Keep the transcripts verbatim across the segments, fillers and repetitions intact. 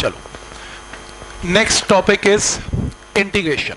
चलो next topic is integration.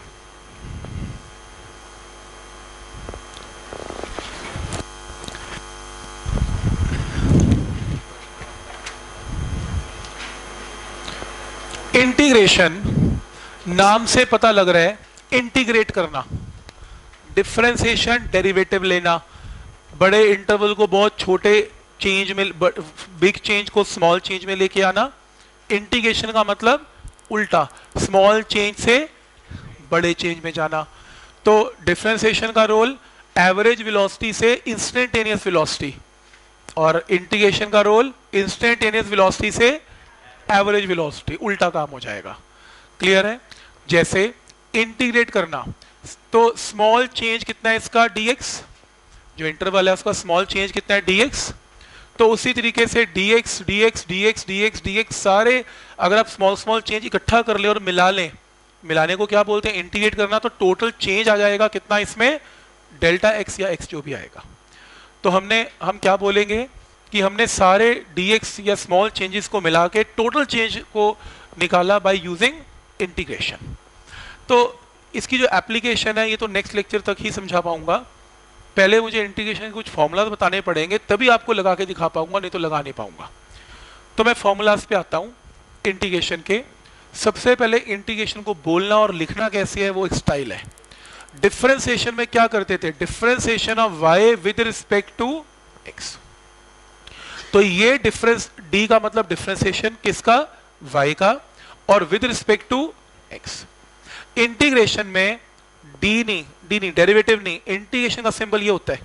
Integration नाम से पता लग रहा है इंटीग्रेट करना, डिफरेंशिएशन, डेरिवेटिव लेना, बड़े इंटरवल को बहुत छोटे चेंज में, बिग चेंज को स्मॉल चेंज में लेके आना। इंटीग्रेशन का मतलब उल्टा, स्मॉल चेंज से बड़े चेंज में जाना। तो डिफरेंशिएशन का रोल एवरेज वेलोसिटी से इंस्टेंटेनियस वेलोसिटी, और इंटीग्रेशन का रोल इंस्टेंटेनियस वेलोसिटी से एवरेज वेलोसिटी, उल्टा काम हो जाएगा। क्लियर है? जैसे इंटीग्रेट करना, तो स्मॉल चेंज कितना है इसका, dx, जो इंटरवल है उसका स्मॉल चेंज कितना है, dx। तो उसी तरीके से dx dx dx dx dx सारे अगर आप स्मॉल स्मॉल चेंज इकट्ठा कर ले और मिला लें, मिलाने को क्या बोलते हैं, इंटीग्रेट करना, तो टोटल चेंज आ जाएगा कितना इसमें, डेल्टा x या x जो भी आएगा। तो हमने हम क्या बोलेंगे कि हमने सारे dx या स्मॉल चेंजेस को मिला के टोटल चेंज को निकाला बाय यूजिंग इंटीग्रेशन। तो इसकी जो एप्लीकेशन है ये तो नेक्स्ट लेक्चर तक ही समझा पाऊंगा, पहले मुझे इंटीग्रेशन के कुछ फॉर्मूला बताने पड़ेंगे तभी आपको लगा के दिखा पाऊंगा, नहीं तो लगा नहीं पाऊंगा। तो मैं फॉर्मूलाज पे आता हूं इंटीग्रेशन के। सबसे पहले इंटीग्रेशन को बोलना और लिखना कैसे है वो एक स्टाइल है। डिफरेंशिएशन में क्या करते थे, differentiation of y with respect to x। तो ये डिफरेंस, d का मतलब डिफरेंशिएशन किसका, y का, और with respect to x। Integration में d नहीं, d नहीं, डेरिवेटिव नहीं, इंटीग्रेशन का सिंबल ये होता है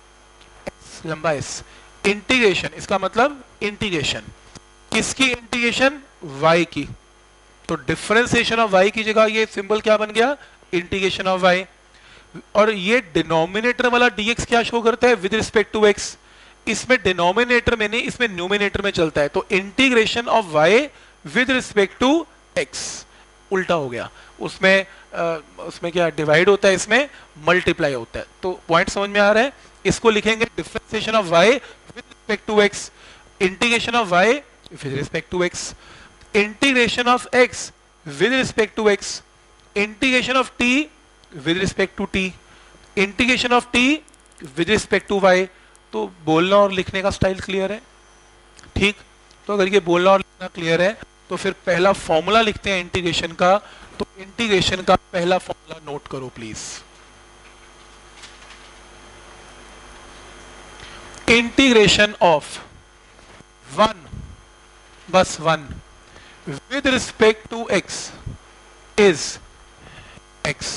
s, लंबा s। इंटीग्रेशन इसका मतलब इंटीग्रेशन किसकी, इंटीग्रेशन y की। तो डिफरेंशिएशन ऑफ y की जगह ये सिंबल क्या बन गया, इंटीग्रेशन ऑफ y। और ये डिनोमिनेटर वाला dx क्या शो करता है, विद रिस्पेक्ट टू x। इसमें डिनोमिनेटर में नहीं, इसमें न्यूमिनेटर में चलता है। तो integration of y with respect to x, उल्टा हो गया। उसमें आ, उसमें क्या डिवाइड होता है, इसमें मल्टीप्लाई होता है। तो पॉइंट समझ में आ रहा है? इसको लिखेंगे differentiation of y with respect to x, integration of y with respect to x, integration of x with respect to x, integration of t with respect to t, integration of t with respect to y। तो बोलना और लिखने का style clear है? ठीक। तो अगर ये बोलना और लिखना क्लियर है तो फिर पहला फॉर्मूला लिखते हैं इंटीग्रेशन का। तो इंटीग्रेशन का पहला फॉर्मूला नोट करो प्लीज। इंटीग्रेशन ऑफ वन, बस one, with respect to x is x।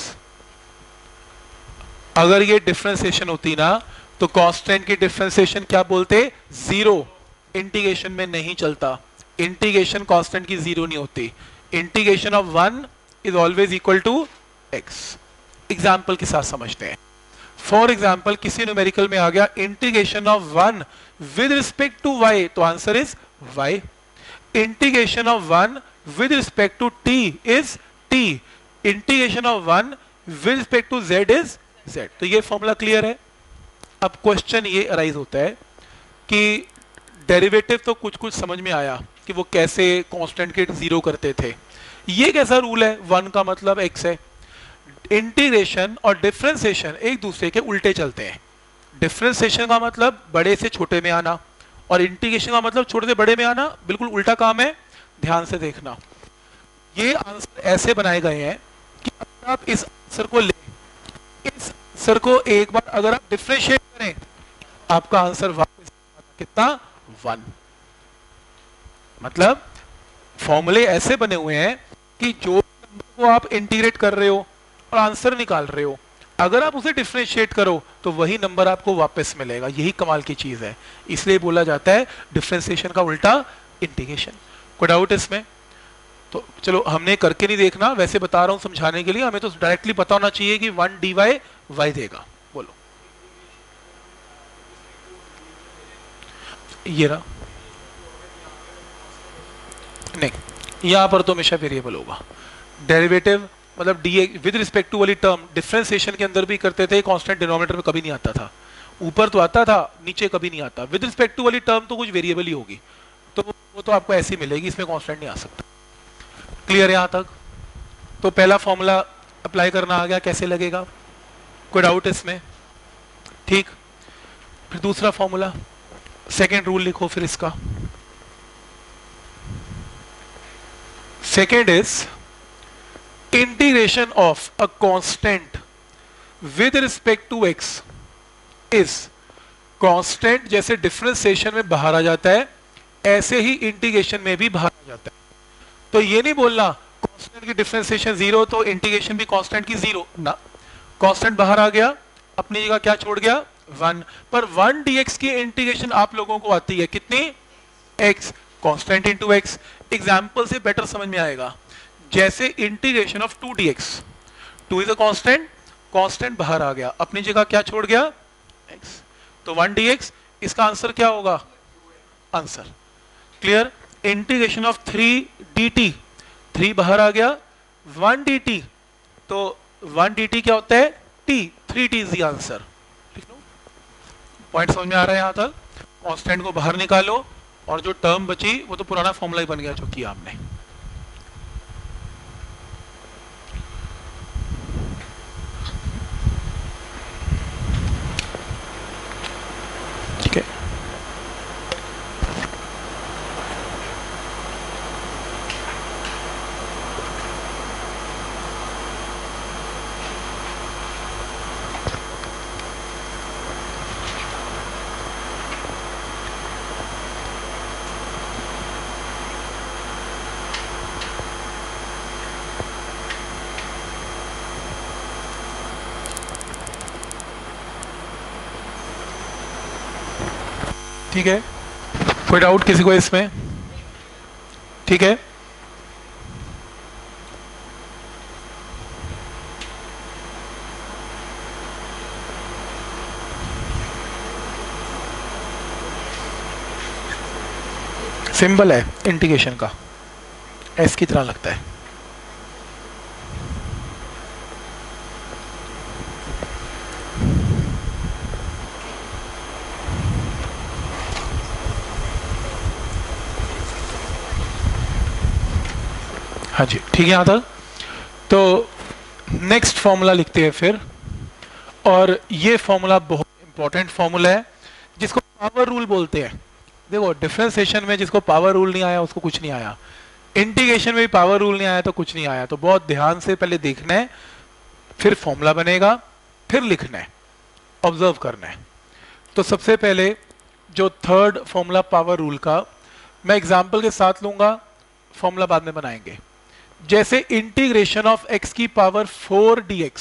अगर ये डिफरेंशिएशन होती ना तो कांस्टेंट की डिफरेंशिएशन क्या बोलते, जीरो। इंटीग्रेशन में नहीं चलता, इंटीग्रेशन कांस्टेंट की जीरो नहीं होती। Integration of one is always equal to x. Example के साथ समझते हैं। फॉर एग्जाम्पल किसी न्यूमेरिकल में आ गया integration of one with respect to y, तो answer is y. Integration of one with respect to t is t, integration of one with respect to z is z. तो ये formula clear है। अब question ये arise होता है कि derivative तो कुछ कुछ समझ में आया कि वो कैसे कांस्टेंट के जीरो करते थे, ये कैसा रूल है, वन का मतलब एक्स है। इंटीग्रेशन और डिफरेंशिएशन एक दूसरे के उल्टे चलते हैं। डिफरेंशिएशन का मतलब बड़े से छोटे में आना और इंटीग्रेशन का मतलब छोटे से बड़े में आना, बिल्कुल उल्टा काम है। ध्यान से देखना, ये आंसर ऐसे बनाए गए हैं कि अगर आप इस आंसर को ले, इस आंसर को एक बार अगर आप डिफरेंशिएट करें, आपका आंसर वापस कितना, वन। मतलब फॉर्मूले ऐसे बने हुए हैं कि जो नंबर को आप इंटीग्रेट कर रहे हो और आंसर निकाल रहे हो, अगर आप उसे डिफरेंशिएट करो तो वही नंबर आपको वापस मिलेगा। यही कमाल की चीज है, इसलिए बोला जाता है डिफरेंशिएशन का उल्टा इंटीग्रेशन। कोई डाउट इसमें? तो चलो हमने करके नहीं देखना, वैसे बता रहा हूं समझाने के लिए। हमें तो डायरेक्टली पता होना चाहिए कि वन डी वाई वाई देगा। बोलो, ये रहा। नहीं, यहां पर तो हमेशा वेरिएबल होगा। डेरिवेटिव मतलब डी विद रिस्पेक्ट टू वाली टर्म डिफरेंशिएशन के अंदर भी करते थे, कांस्टेंट डिनोमिनेटर में कभी नहीं आता था। ऊपर तो आता था, नीचे कभी नहीं आता। विद रिस्पेक्ट टू वाली टर्म तो कुछ वेरिएबल ही होगी, तो वो तो आपको ऐसी मिलेगी, इसमें कांस्टेंट नहीं आ सकता। क्लियर यहां तक? तो पहला फॉर्मूला अप्लाई करना आ गया, कैसे लगेगा? कोई डाउट इसमें? ठीक। फिर दूसरा फॉर्मूला, सेकेंड रूल लिखो फिर इसका। Second is integration of a constant with respect to x is, constant जैसे डिफरेंशिएशन में बाहर आ जाता है ऐसे ही इंटीग्रेशन में भी बाहर आ जाता है। तो ये नहीं बोलना कांस्टेंट की डिफरेंशिएशन जीरो तो इंटीग्रेशन भी कांस्टेंट की जीरो ना, कांस्टेंट बाहर आ गया, अपनी जगह क्या छोड़ गया? वन। पर वन डीएक्स की इंटीग्रेशन आप लोगों को आती है कितनी? X, constant into x. Example से बेटर समझ में आएगा, जैसे integration of two d x, two is a constant, constant बाहर आ गया, अपनी जगह क्या छोड़ गया? एक्स। तो वन डीएक्स, इसका आंसर क्या होगा? Answer clear. Integration of three dt, three बाहर आ गया, वन dt, तो वन dt क्या होता है? t, three t is the answer. Point समझ में आ रहा है यहां तक? कांस्टेंट को बाहर निकालो और जो टर्म बची वो तो पुराना फॉर्मूला ही बन गया जो किया हमने। ठीक है, ठीक है। कोई डाउट किसी को इसमें? ठीक है, सिंबल है इंटीग्रेशन का, एस की तरह लगता है। हाँ जी, ठीक है यहां तक। तो नेक्स्ट फॉर्मूला लिखते हैं फिर, और ये फॉर्मूला बहुत इंपॉर्टेंट फॉर्मूला है जिसको पावर रूल बोलते हैं। देखो डिफरेंशिएशन में जिसको पावर रूल नहीं आया उसको कुछ नहीं आया, इंटीग्रेशन में भी पावर रूल नहीं आया तो कुछ नहीं आया। तो बहुत ध्यान से पहले देखना है, फिर फॉर्मूला बनेगा, फिर लिखना है, ऑब्जर्व करना है। तो सबसे पहले जो थर्ड फॉर्मूला पावर रूल का, मैं एग्जाम्पल के साथ लूंगा, फॉर्मूला बाद में बनाएंगे। जैसे इंटीग्रेशन ऑफ एक्स की पावर फोर डीएक्स,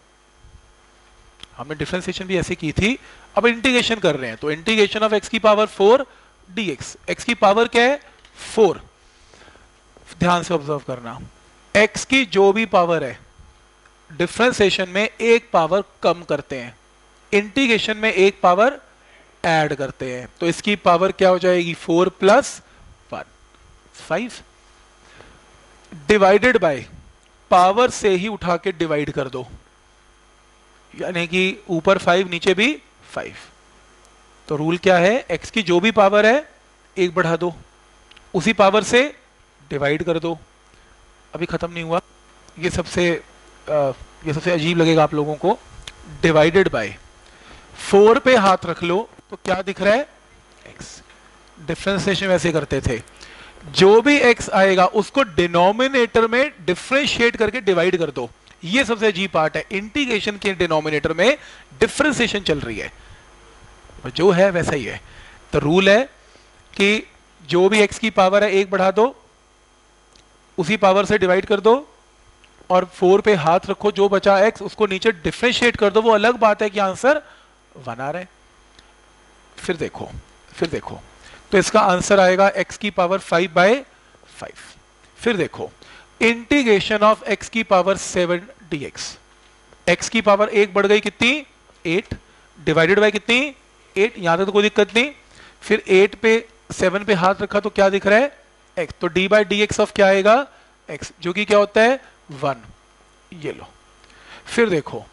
हमने डिफरेंशिएशन भी ऐसे की थी, अब इंटीग्रेशन कर रहे हैं, तो इंटीग्रेशन ऑफ एक्स की पावर फोर डीएक्स, एक्स की पावर क्या है? फोर। ध्यान से ऑब्जर्व करना, एक्स की जो भी पावर है डिफरेंशिएशन में एक पावर कम करते हैं, इंटीग्रेशन में एक पावर ऐड करते हैं। तो इसकी पावर क्या हो जाएगी? Four plus one, five, divided by power से ही उठा के डिवाइड कर दो, यानी कि ऊपर फाइव नीचे भी फाइव। तो रूल क्या है? एक्स की जो भी पावर है एक बढ़ा दो, उसी पावर से डिवाइड कर दो। अभी खत्म नहीं हुआ, ये सबसे आ, ये सबसे अजीब लगेगा आप लोगों को। डिवाइडेड बाय फोर पे हाथ रख लो तो क्या दिख रहा है? एक्स। डिफरेंशिएशन वैसे करते थे, जो भी एक्स आएगा उसको डिनोमिनेटर में डिफरेंशिएट करके डिवाइड कर दो। ये सबसे अजीब पार्ट है, इंटीग्रेशन के डिनोमिनेटर में डिफरेंशिएशन चल रही है, जो है वैसा ही है। तो रूल है कि जो भी एक्स की पावर है एक बढ़ा दो, उसी पावर से डिवाइड कर दो, और फोर पे हाथ रखो, जो बचा एक्स उसको नीचे डिफरेंशिएट कर दो। वो अलग बात है कि आंसर वन आ रहा है। फिर देखो फिर देखो तो इसका आंसर आएगा एक्स की पावर फाइव बाय फाइव। फिर देखो इंटीग्रेशन ऑफ एक्स की power seven d x, x की पावर एक बढ़ गई कितनी? एट, डिवाइडेड बाय कितनी? एट। यहां तक तो कोई दिक्कत नहीं। फिर एट पे सेवन पे हाथ रखा तो क्या दिख रहा है? एक्स। तो d by d x of क्या आएगा? एक्स, जो कि क्या होता है? वन। ये लो। फिर देखो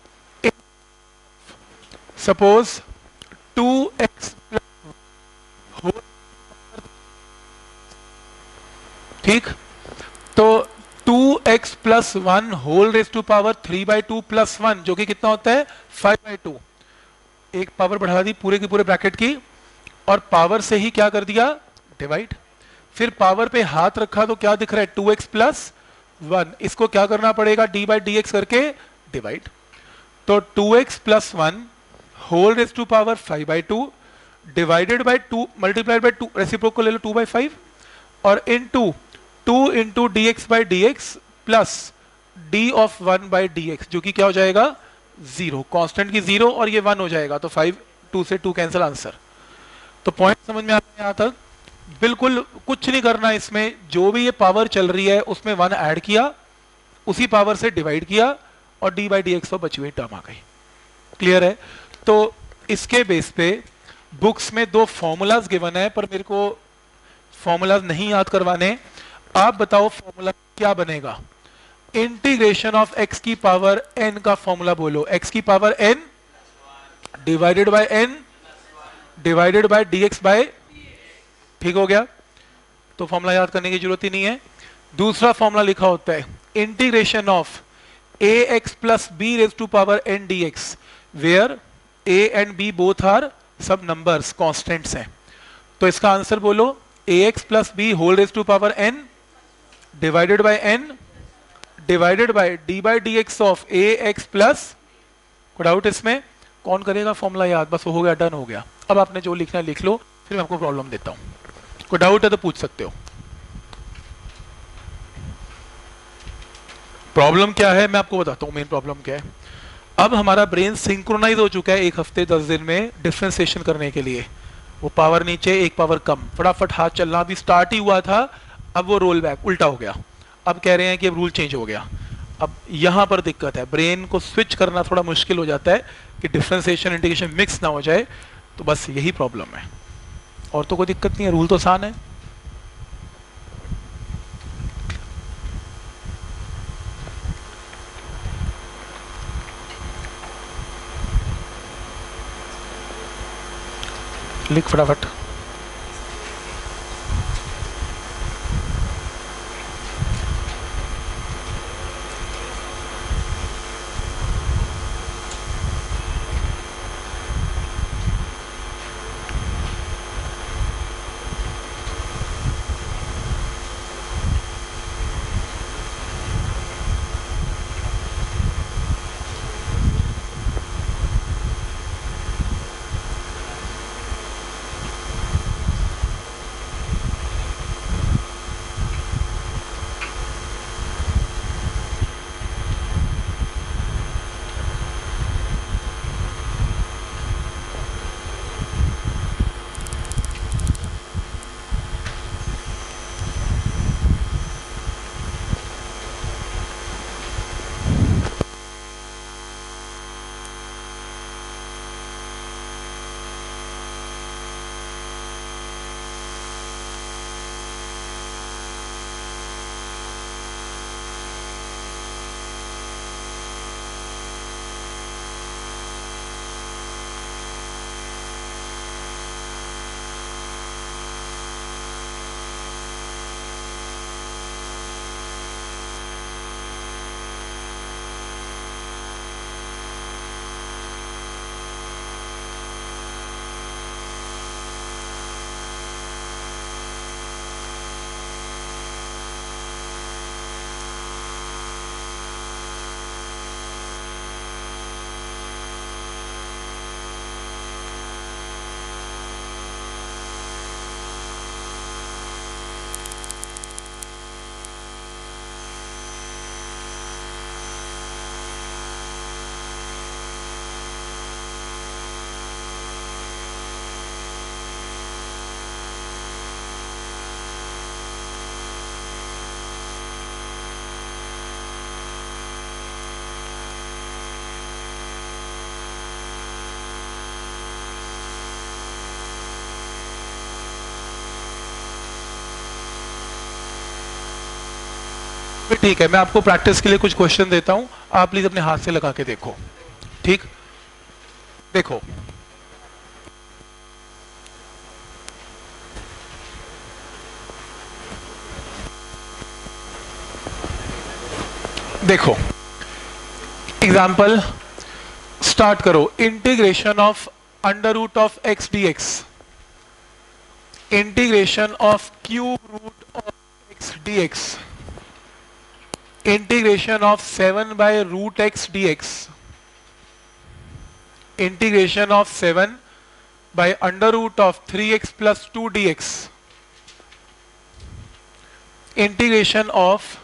सपोज टू एक्स, ठीक, तो x plus one whole raise to power three by two plus one, जो कि कितना होता है फाइव बाई टू। एक पावर बढ़ा दी पूरे के पूरे ब्रैकेट की, और पावर से ही क्या कर दिया डिवाइड। फिर पावर पे हाथ रखा तो क्या दिख रहा है टू एक्स प्लस वन, इसको क्या करना पड़ेगा डी बाई डी एक्स करके डिवाइड। तो two x plus one whole raise to power five by two divided by two multiplied by two, reciprocal को ले लो टू बाई फाइव, और इन two two into d x by d x plus d of one by d x, जो कि क्या हो जाएगा जीरो, कांस्टेंट की जीरो और ये वन हो जाएगा, तो फाइव टू से टू कैंसिल आंसर। तो पॉइंट समझ में आता है यहाँ तक? बिल्कुल कुछ नहीं करना इसमें, जो भी ये पावर चल रही है उसमें वन ऐड किया, उसी पावर से डिवाइड किया, और डी बाई डी एक्स तो बची हुई टर्म आ गई। क्लियर है? तो इसके बेस पे बुक्स में दो फॉर्मूलाज गिवन है, पर मेरे को फॉर्मूलाज नहीं याद करवाने। आप बताओ फॉर्मूला क्या बनेगा? इंटीग्रेशन ऑफ एक्स की पावर एन का फॉर्मूला बोलो। एक्स की power n divided by n divided by d x by, ठीक हो गया? तो फॉर्मूला याद करने की जरूरत ही नहीं है। दूसरा फॉर्मूला लिखा होता है integration of a x plus b raise to power n d x, where a and b both are सब नंबर्स कॉन्स्टेंट्स हैं। तो इसका आंसर बोलो a x plus b whole raise to power n divided by n divided by d by d x of a x plus, कोई doubt इसमें? कौन करेगा formula याद? बस हो गया, डन हो गया। अब आपने जो लिखना है लिख लो, फिर मैं आपको प्रॉब्लम देता हूं। कोई डाउट है तो पूछ सकते हो। प्रॉब्लम क्या है मैं आपको बताता हूं। मेन प्रॉब्लम क्या है, अब हमारा ब्रेन सिंक्रोनाइज हो चुका है एक हफ्ते दस दिन में डिफरेंशिएशन करने के लिए। वो पावर नीचे एक पावर कम, फटाफट हाथ चलना अभी स्टार्ट ही हुआ था, अब वो रोल बैक उल्टा हो गया। अब कह रहे हैं कि अब रूल चेंज हो गया। अब यहां पर दिक्कत है, ब्रेन को स्विच करना थोड़ा मुश्किल हो जाता है कि डिफरेंशिएशन इंटीग्रेशन मिक्स ना हो जाए। तो बस यही प्रॉब्लम है, और तो कोई दिक्कत नहीं है, रूल तो आसान है। लिख फटाफट। ठीक है, मैं आपको प्रैक्टिस के लिए कुछ क्वेश्चन देता हूं, आप प्लीज अपने हाथ से लगा के देखो। ठीक, देखो देखो एग्जाम्पल स्टार्ट करो। Integration of under root of x d x, integration of cube root of x d x, integration of seven by root x d x, integration of seven by under root of three x plus two d x, integration of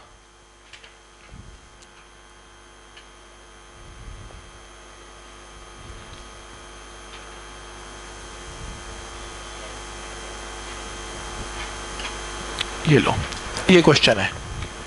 ये लो, ये question है।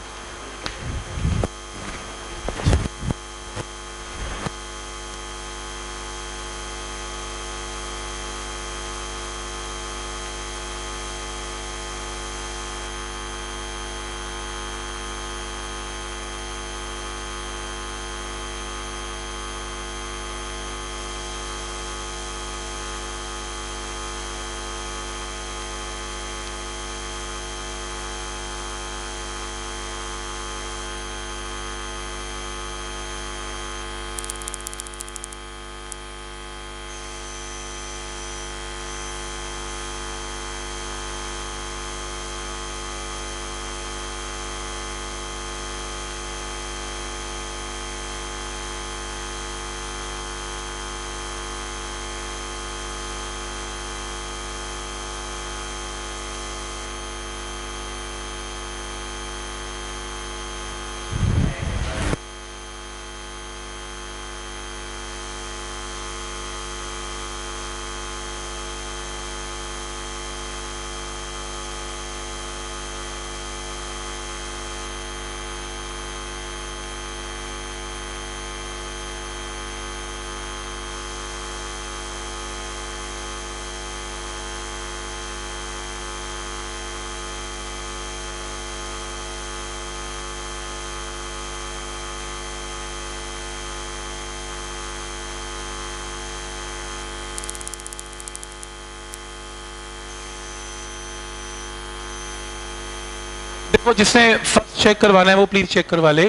देखो जिसने first check करवाना है वो please check करवा ले।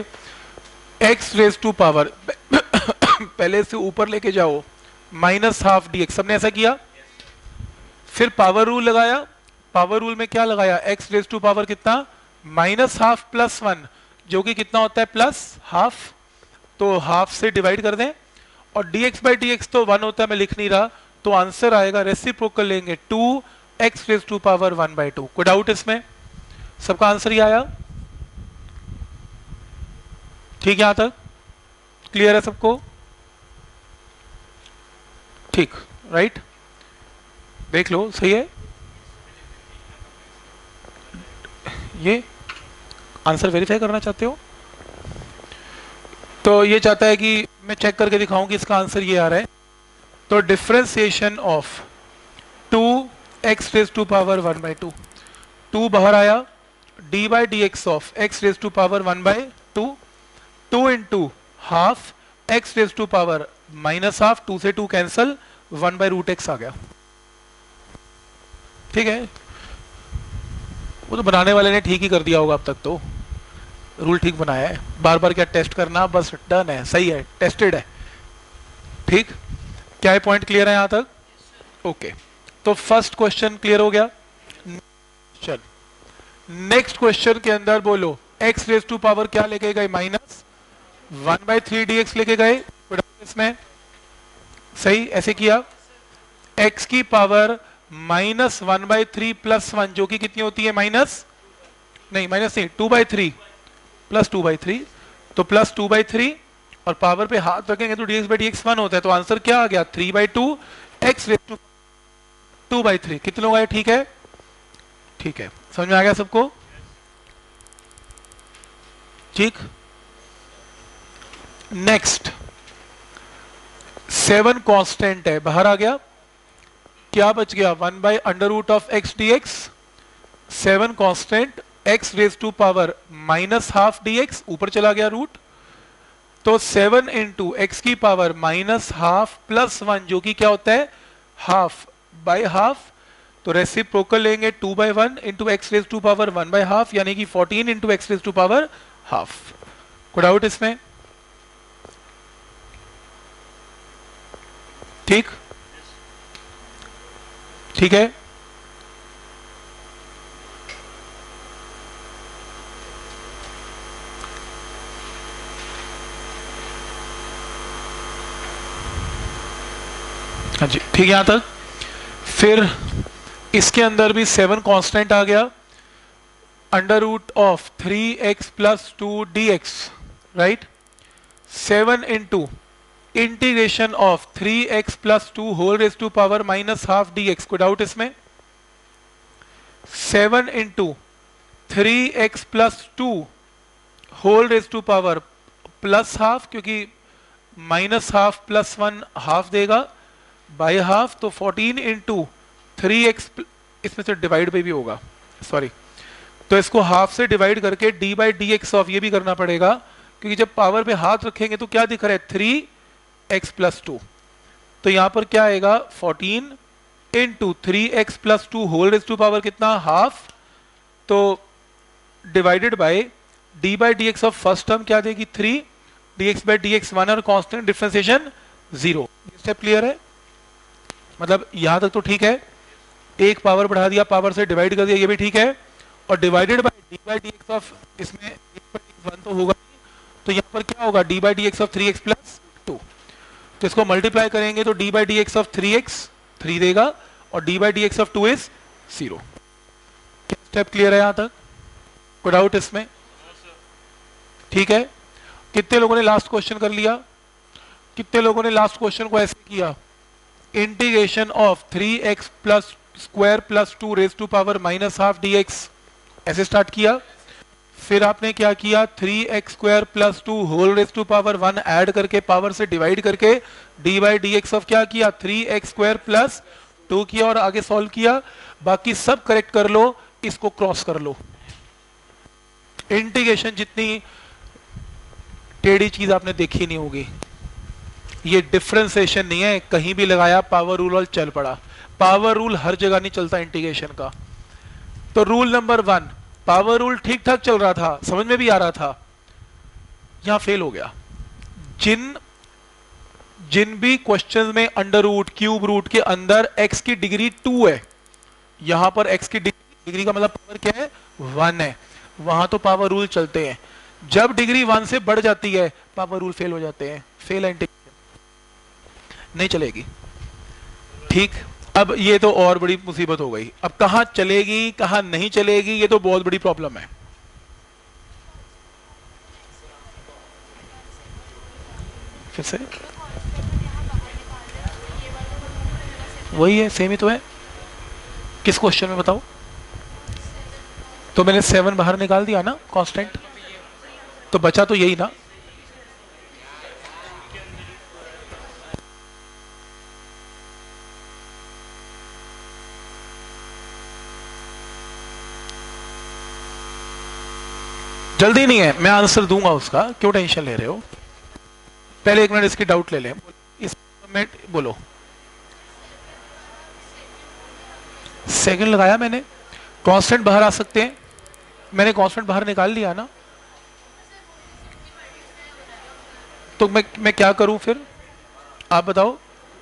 एक्स रेज टू पावर पहले से ऊपर लेके जाओ माइनस हाफ डी एक्स, सबने ऐसा किया। फिर पावर रूल लगाया, पावर रूल में क्या लगाया, एक्स रेज टू पावर कितना माइनस हाफ प्लस वन, जो कि कितना होता है प्लस हाफ, तो हाफ से डिवाइड कर दें। और dx बाई डी एक्स तो वन होता है, मैं लिख नहीं रहा, तो आंसर आएगा रेसिप्रोकल लेंगे two x raise to power one by two. कोई डाउट इसमें? सबका आंसर ही आया? ठीक, यहां तक क्लियर है सबको? ठीक, राइट, देख लो सही है। ये आंसर वेरीफाई करना चाहते हो तो ये चाहता है कि मैं चेक करके दिखाऊं कि इसका आंसर ये आ रहा है। तो differentiation of two x raise to power one by two, two बाहर आया, d by d x of x raise to power one by two, two into half x raise to power minus half, two से two cancel, one by root x आ गया। ठीक है, वो तो बनाने वाले ने ठीक ही कर दिया होगा, अब तक तो रूल ठीक बनाया है, बार बार क्या टेस्ट करना, बस डन है, सही है, टेस्टेड है। ठीक, क्या है पॉइंट क्लियर है यहां तक? Okay okay. तो फर्स्ट क्वेश्चन क्लियर हो गया। चल नेक्स्ट क्वेश्चन के अंदर बोलो x रेज टू पावर क्या लेके गए, minus one by three d x लेके गए, इसमें सही ऐसे किया। x की power minus one by three plus one, जो कि कितनी होती है माइनस नहीं माइनस नहीं two by three plus two by three, तो प्लस टू बाई थ्री और पावर पे हाथ रखेंगे तो dx by d x one होता है, तो आंसर क्या आ गया three by two x raise to to by three. कितने लोग आए? ठीक है, ठीक है, समझ में आ गया सबको? ठीक, नेक्स्ट सेवन कांस्टेंट है, बाहर आ गया, क्या बच गया, one by under root of x d x, seven constant, x raise to power minus half d x, ऊपर चला गया रूट, तो सेवन इंटू एक्स की power minus half plus one, जो कि क्या होता है हाफ बाई हाफ, तो रेसिप्रोकल लेंगे two by one into x raise to power one by half, यानी कि fourteen into x raise to power half. कोई डाउट इसमें? ठीक ठीक है। हाँ जी ठीक है यहां तक। फिर इसके अंदर भी सेवन कांस्टेंट आ गया, under root of three x plus two d x, right. Seven into integration of three x plus two whole raise to power minus half d x. कोई डाउट इसमें? Seven into three x plus two whole raise to power plus half, क्योंकि minus half plus one half देगा by half, तो fourteen into three x, इसमें से divide पे भी होगा, सॉरी, तो इसको हाफ से डिवाइड करके d by d x of ये भी करना पड़ेगा, क्योंकि जब पावर पे हाथ रखेंगे तो क्या दिख रहा है, थ्री एक्स प्लस टू, तो यहां पर क्या आएगा fourteen into three x plus two whole raise to power कितना, हाफ, तो divided by d by d x of first term क्या देगी, three, d x by d x one और constant differentiation zero. Step clear है? मतलब यहां तक तो ठीक है। एक पावर बढ़ा दिया, पावर से डिवाइड कर दिया, ये भी ठीक है। और divided by d by d x of, इसमें वन तो होगा, तो यहां पर क्या होगा, d by d x of three x plus two, तो इसको मल्टीप्लाई करेंगे तो d by d x of three x three देगा और d by d x of two is zero. क्या स्टेप क्लियर है यहां तक? कोई डाउट इसमें? ठीक है। कितने लोगों ने लास्ट क्वेश्चन कर लिया? कितने लोगों ने लास्ट क्वेश्चन को ऐसे किया, integration of three x plus square plus two raise to power minus half d x, ऐसे स्टार्ट किया। फिर आपने क्या किया, three x square plus two whole raise to power one add करके पावर से डिवाइड करके d by d x of क्या किया, three x square plus two किया और आगे सॉल्व किया। बाकी सब करेक्ट कर लो, इसको क्रॉस कर लो। इंटीग्रेशन जितनी टेढ़ी चीज आपने देखी नहीं होगी। ये डिफरेंशिएशन नहीं है, कहीं भी लगाया पावर रूल और चल पड़ा। पावर रूल हर जगह नहीं चलता इंटीग्रेशन का। तो rule number one, power rule ठीक ठाक चल रहा था, समझ में भी आ रहा था, यहां फेल हो गया। जिन जिन भी क्वेश्चंस में अंडर रूट क्यूब रूट के अंदर x की डिग्री टू है, यहां पर x की डिग्री, डिग्री का मतलब पावर क्या है, वन है, वहां तो पावर रूल चलते हैं। जब डिग्री वन से बढ़ जाती है पावर रूल फेल हो जाते हैं, फेल इंटीग्रेशन नहीं चलेगी। ठीक, अब ये तो और बड़ी मुसीबत हो गई। अब कहां चलेगी कहां नहीं चलेगी, ये तो बहुत बड़ी प्रॉब्लम है। फिर से वही है, सेम ही तो है। किस क्वेश्चन में बताओ? तो मैंने सेवन बाहर निकाल दिया ना कांस्टेंट, तो बचा तो यही ना। जल्दी नहीं है, मैं आंसर दूंगा उसका, क्यों टेंशन ले रहे हो। पहले एक मिनट इसकी डाउट ले लें। इस में बोलो, सेकंड लगाया मैंने, कांस्टेंट बाहर आ सकते हैं, मैंने कांस्टेंट बाहर निकाल लिया ना, तो मैं मैं क्या करूं फिर, आप बताओ।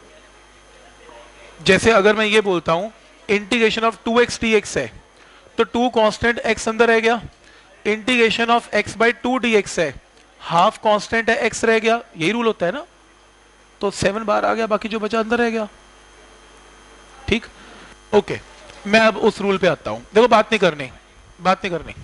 जैसे अगर मैं ये बोलता हूं integration of two x d x है, तो टू कांस्टेंट एक्स अंदर रह गया, integration of x by two d x है, हाफ कांस्टेंट है एक्स रह गया, यही रूल होता है ना। तो सेवन बाहर आ गया, बाकी जो बचा अंदर रह गया। ठीक, ओके, मैं अब उस रूल पे आता हूं। देखो बात नहीं करनी, बात नहीं करनी।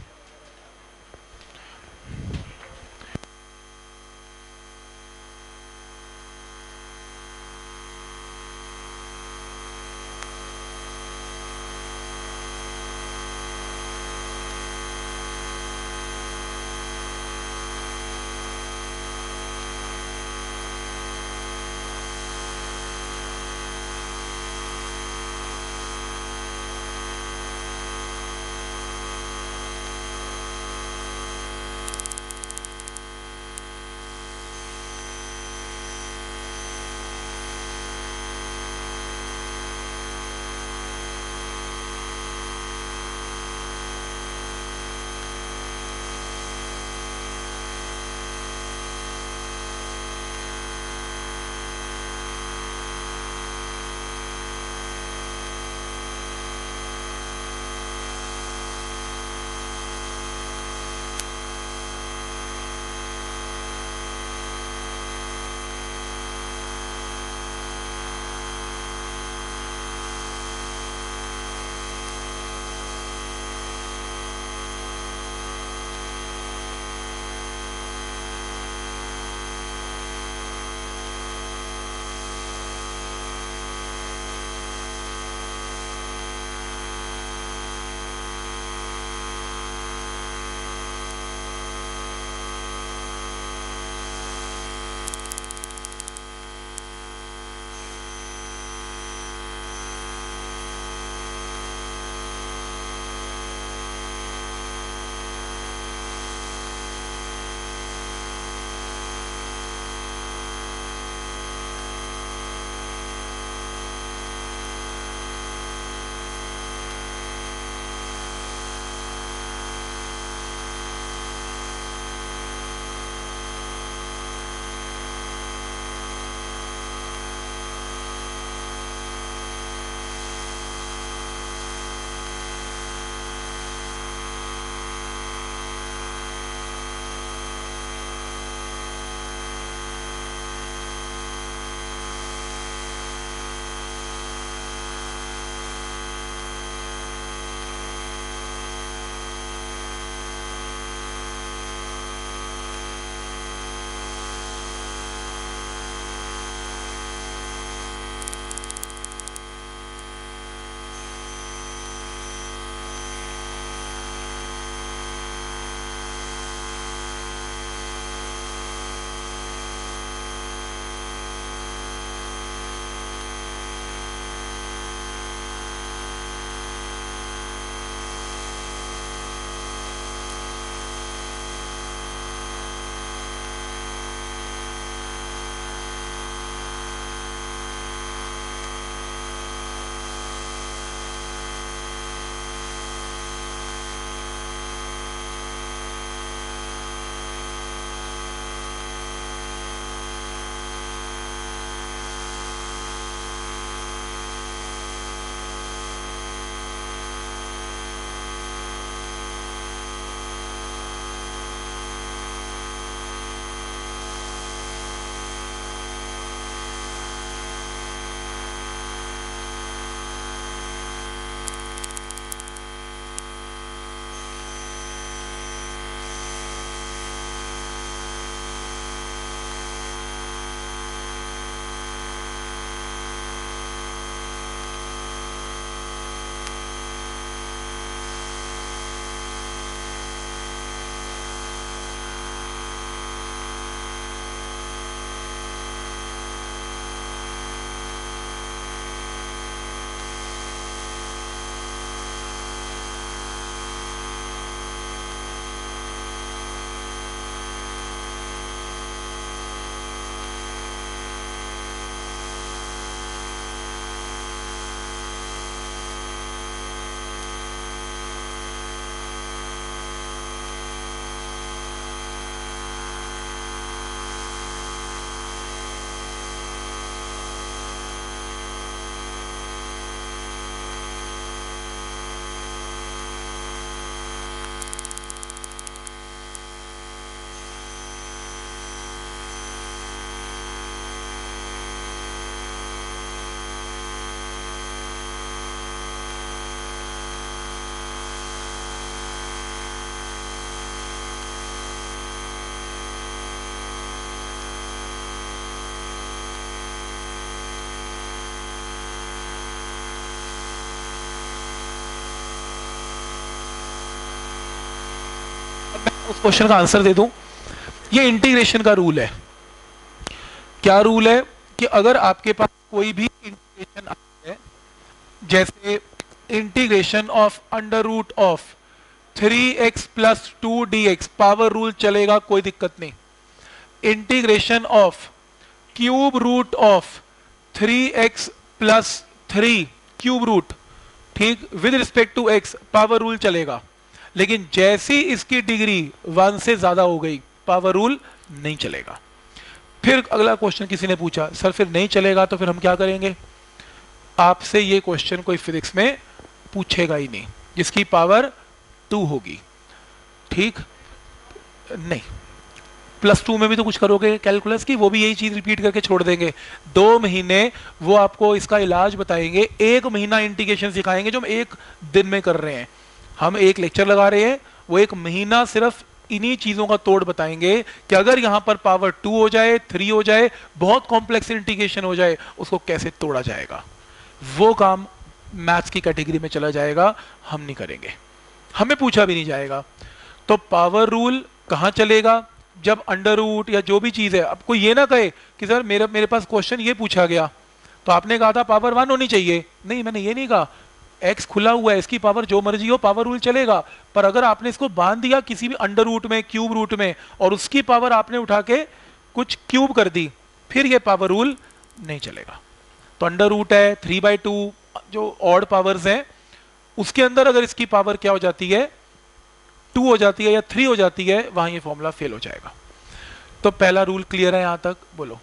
उस क्वेश्चन का आंसर दे दूं। ये इंटीग्रेशन का रूल है। क्या रूल है कि अगर आपके पास कोई भी इंटीग्रेशन है, जैसे integration of under root of three x plus two d x, power rule चलेगा, कोई दिक्कत नहीं। Integration of cube root of three x plus three cube root, ठीक, with respect to x, power rule चलेगा। लेकिन जैसी इसकी डिग्री वन से ज्यादा हो गई, पावर रूल नहीं चलेगा। फिर अगला क्वेश्चन किसी ने पूछा, सर फिर नहीं चलेगा तो फिर हम क्या करेंगे? आपसे ये क्वेश्चन कोई फिजिक्स में पूछेगा ही नहीं जिसकी पावर टू होगी, ठीक? नहीं, प्लस टू में भी तो कुछ करोगे कैलकुलस की, वो भी यही चीज रिपीट करके छोड़ देंगे। दो महीने वो आपको इसका इलाज बताएंगे, एक महीना इंटीग्रेशन सिखाएंगे जो हम एक दिन में कर रहे हैं। हम एक लेक्चर लगा रहे हैं, वो एक महीना सिर्फ इन्हीं चीजों का तोड़ बताएंगे कि अगर यहां पर पावर टू हो जाए, थ्री हो जाए, बहुत कॉम्प्लेक्स इंटीग्रेशन हो जाए, उसको कैसे तोड़ा जाएगा। वो काम मैथ्स की कैटेगरी में चला जाएगा, हम नहीं करेंगे, हमें पूछा भी नहीं जाएगा। तो पावर रूल कहां चलेगा? जब अंडर रूट या जो भी चीज है, अब कोई ये ना कहे कि सर मेरे मेरे पास क्वेश्चन ये पूछा गया तो आपने कहा था पावर वन होनी चाहिए। नहीं, मैंने ये नहीं कहा, एक्स खुला हुआ है, इसकी पावर जो मर्जी हो, पावर रूल चलेगा। पर अगर आपने इसको बांध दिया किसी भी अंडर रूट में, क्यूब रूट में, और उसकी पावर आपने उठा के कुछ क्यूब कर दी, फिर ये पावर रूल नहीं चलेगा। तो अंडर रूट है, थ्री बाई टू जो ऑड पावर्स हैं, उसके अंदर अगर इसकी पावर क्या हो जाती है, टू हो जाती है या थ्री हो जाती है, वहां ये फॉर्मूला फेल हो जाएगा। तो पहला रूल क्लियर है यहां तक? बोलो।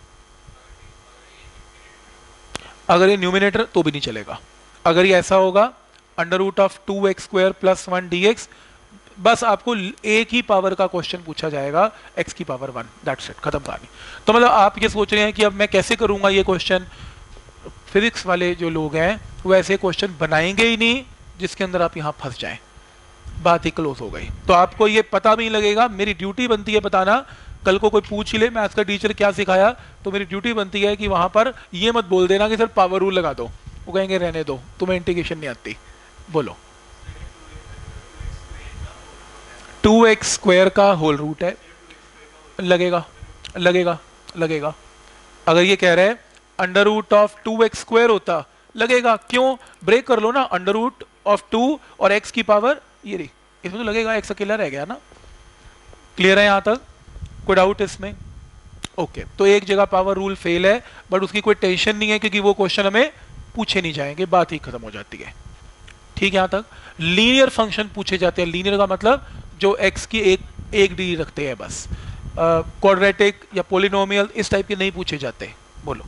अगर ये न्यूमिनेटर तो भी नहीं चलेगा। अगर ये ऐसा होगा under root of two x square plus one d x, बस आपको एक ही पावर का क्वेश्चन पूछा जाएगा, एक्स की पावर वन, दैट्स इट, खत्म कहानी। तो मतलब आप ये सोच रहे हैं कि अब मैं कैसे करूंगा ये क्वेश्चन? फिजिक्स वाले जो लोग हैं वो ऐसे क्वेश्चन बनाएंगे ही नहीं जिसके अंदर आप यहां फंस जाएं, बात ही क्लोज हो गई। तो आपको ये पता भी नहीं लगेगा। मेरी ड्यूटी बनती है बताना, कल को कोई पूछ ही ले मैथ्स का टीचर क्या सिखाया, तो मेरी ड्यूटी बनती है कि वहां पर ये मत बोल देना कि सर पावर रूल लगा दो, वो कहेंगे रहने दो, तुम्हें इंटीग्रेशन नहीं आती। बोलो। टू एक्स स्क्वायर का होल रूट है, लगेगा लगेगा लगेगा। अगर ये कह रहे हैं under root of two x square होता, लगेगा। क्यों? ब्रेक कर लो ना, अंडर रूट ऑफ टू और एक्स की पावर ये रही, इसमें तो लगेगा, एक्स अकेला रह गया ना। क्लियर है यहां तक? कोई डाउट इसमें? ओके okay, तो एक जगह पावर रूल फेल है, बट उसकी कोई टेंशन नहीं है क्योंकि वो क्वेश्चन हमें पूछे नहीं जाएंगे, बात ही खत्म हो जाती है। ठीक है यहां तक? लीनियर फंक्शन पूछे जाते हैं। लीनियर का मतलब जो एक्स की एक एक डिग्री रखते हैं बस। क्वाड्रेटिक uh, या पोलिनोमियल इस टाइप के नहीं पूछे जाते। बोलो।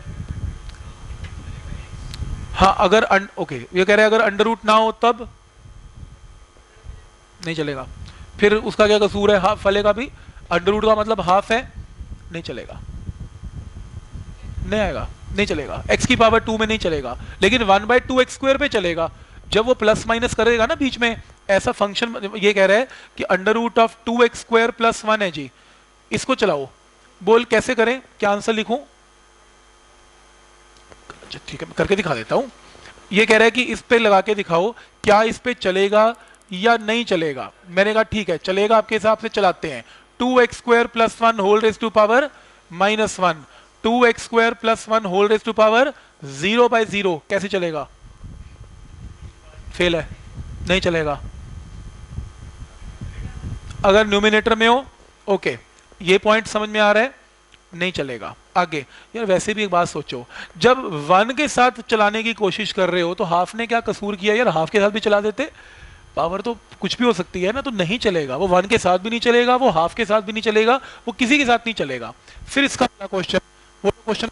हाँ, अगर ओके okay, ये कह रहे हैं अगर अंडर रूट ना हो तब नहीं चलेगा। फिर उसका क्या कसूर है? हाफ वाले का भी अंडर रूट का मतलब हाफ है, नहीं चलेगा, नहीं आएगा, नहीं चलेगा। एक्स की पावर टू में नहीं चलेगा, लेकिन one by two x square पे चलेगा। जब वो प्लस माइनस करेगा ना बीच में, ऐसा फंक्शन ये कह रहा है कि under root of two x square plus one है जी, इसको चलाओ। बोल कैसे करें, क्या आंसर लिखूं? ठीक है, मैं करके दिखा देता हूं। ये कह रहा है कि इस पे लगा के दिखाओ, क्या इस पे चलेगा या नहीं चलेगा। मैंने कहा ठीक है चलेगा, आपके हिसाब से चलाते हैं। Two x square plus one whole raise to power minus one, two x square plus one whole raise to power zero by zero, कैसे चलेगा? फेल है, नहीं चलेगा। अगर न्यूमिनेटर में हो, ओके, ये पॉइंट समझ में आ रहा है, नहीं चलेगा। आगे यार वैसे भी एक बात सोचो, जब वन के साथ चलाने की कोशिश कर रहे हो तो हाफ ने क्या कसूर किया यार? हाफ के साथ भी चला देते, पावर तो कुछ भी हो सकती है ना। तो नहीं चलेगा, वो वन के साथ भी नहीं चलेगा, वो हाफ के साथ भी नहीं चलेगा, वो किसी के साथ नहीं चलेगा। फिर इसका अगला क्वेश्चन, वो क्वेश्चन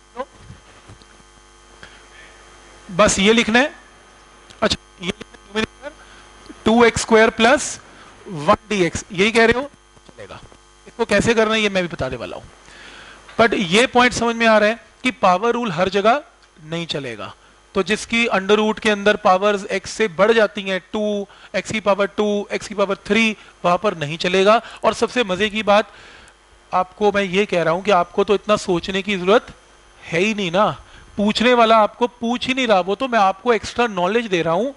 बस ये लिखना है। अच्छा, ये two x square plus one d x, यही कह रहे हो? चलेगा। इसको कैसे करना है ये मैं भी बताने वाला हूं, बट ये पॉइंट समझ में आ रहा है कि पावर रूल हर जगह नहीं चलेगा। तो जिसकी अंडर रूट के अंदर पावर्स एक्स से बढ़ जाती हैं, टू एक्स की पावर टू, एक्स की पावर थ्री, वहां पर नहीं चलेगा। और सबसे मजे की बात आपको मैं ये कह रहा हूं कि आपको तो इतना सोचने की जरूरत है ही नहीं ना, पूछने वाला आपको पूछ ही नहीं रहा, वो तो मैं आपको एक्स्ट्रा नॉलेज दे रहा हूं।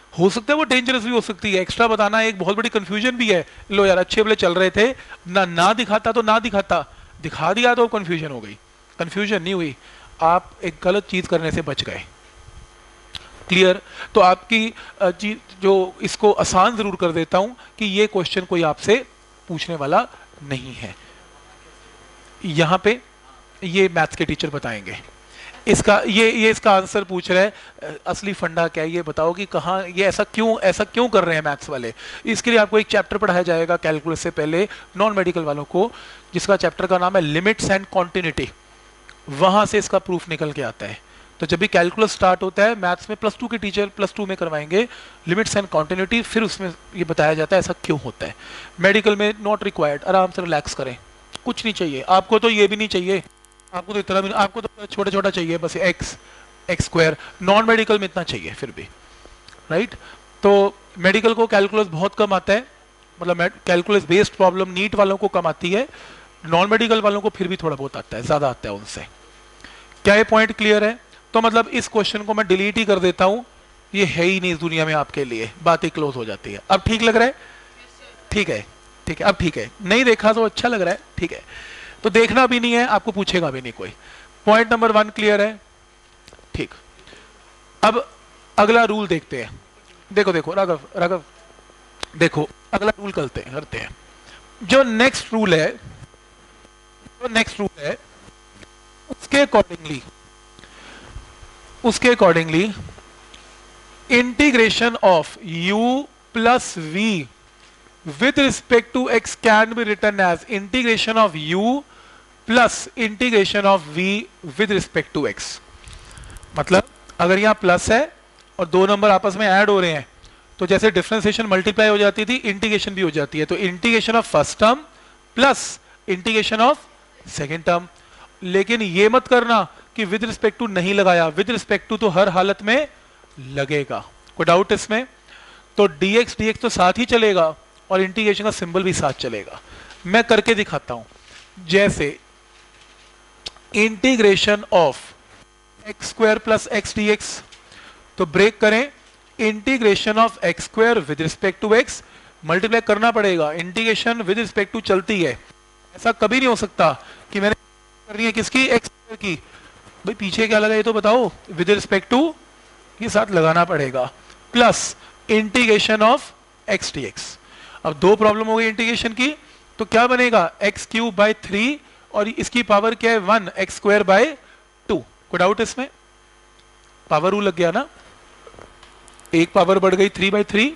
हो सकता है वो डेंजरस भी हो सकती है, एक्स्ट्रा बताना एक बहुत बड़ी कंफ्यूजन भी है। लो यार अच्छे वाले चल रहे थे ना, ना दिखाता तो ना दिखाता, दिखा दिया तो कंफ्यूजन हो गई। कंफ्यूजन नहीं हुई, आप एक गलत चीज करने से बच गए। क्लियर? तो आपकी चीज जो इसको आसान जरूर कर देता हूं कि ये क्वेश्चन कोई आपसे पूछने वाला नहीं है। यहां पे ये मैथ्स के टीचर बताएंगे इसका, ये ये इसका आंसर पूछ रहा है असली फंडा क्या है ये बताओ कि कहाँ ये ऐसा क्यों ऐसा क्यों कर रहे हैं मैथ्स वाले। इसके लिए आपको एक चैप्टर पढ़ाया जाएगा कैलकुलस से पहले नॉन मेडिकल वालों को, जिसका चैप्टर का नाम है लिमिट्स एंड कॉन्टिन्यूटी। वहां से इसका प्रूफ निकल के आता है। तो जब भी कैलकुलस स्टार्ट होता है मैथ्स में, प्लस टू के टीचर प्लस टू में करवाएंगे लिमिट्स एंड कॉन्टिन्यूटी, फिर उसमें ये बताया जाता है ऐसा क्यों होता है। मेडिकल में नॉट रिक्वायर्ड, आराम से रिलैक्स करें, कुछ नहीं चाहिए आपको। तो ये भी नहीं चाहिए आपको, तो इतना भी, आपको तो छोटा छोटा चाहिए बस, x x square. Non medical में इतना चाहिए फिर भी, राइट। तो मेडिकल को कैलकुलस बहुत कम आता है, मतलब कैलकुलस बेस्ड प्रॉब्लम नीट वालों को कम आती है, नॉन मेडिकल वालों को फिर भी थोड़ा बहुत आता है, ज्यादा आता है उनसे। क्या ये पॉइंट क्लियर है? तो मतलब इस क्वेश्चन को मैं डिलीट ही कर देता हूं, ये है ही नहीं इस दुनिया में आपके लिए, बात ही क्लोज हो जाती है। अब ठीक लग रहा है? ठीक है, ठीक है, अब ठीक है। नहीं देखा तो अच्छा लग रहा है, ठीक है। तो देखना भी नहीं है, आपको पूछेगा भी नहीं कोई। पॉइंट नंबर वन क्लियर है? ठीक। अब अगला रूल देखते हैं। देखो देखो राघव, राघव देखो अगला रूल करते हैं करते हैं जो नेक्स्ट रूल है, जो नेक्स्ट रूल है उसके अकॉर्डिंगली उसके accordingly integration of u plus v with respect to x can be written as integration of u plus integration of v with respect to x। मतलब अगर यहां प्लस है और दो नंबर आपस में ऐड हो रहे हैं तो जैसे डिफरेंशिएशन मल्टीप्लाई हो जाती थी, इंटीग्रेशन भी हो जाती है। तो integration of first term plus integration of second term. लेकिन ये मत करना कि विद रिस्पेक्ट टू नहीं लगाया, विद रिस्पेक्ट टू तो हर हालत में लगेगा। कोई डाउट इसमें? तो dx dx तो साथ ही चलेगा और इंटीग्रेशन का सिंबल भी साथ चलेगा। मैं करके दिखाता हूं। जैसे integration of x square plus x d x, तो ब्रेक करें, integration of x square with respect to x, multiply करना पड़ेगा। इंटीग्रेशन विद रिस्पेक्ट टू चलती है, ऐसा कभी नहीं हो सकता कि मैंने करनी है किसकी, एक्स स्क्वायर की। भाई पीछे क्या लगा ये तो बताओ, विद रिस्पेक्ट टू ये साथ लगाना पड़ेगा, plus integration of x d x. अब दो प्रॉब्लम हो गई इंटीग्रेशन की, तो क्या बनेगा, एक्स क्यूब बाय थ्री और इसकी पावर क्या है one, x square by two. कोई डाउट इसमें? पावर रूल लग गया ना, एक पावर बढ़ गई थ्री बाई थ्री।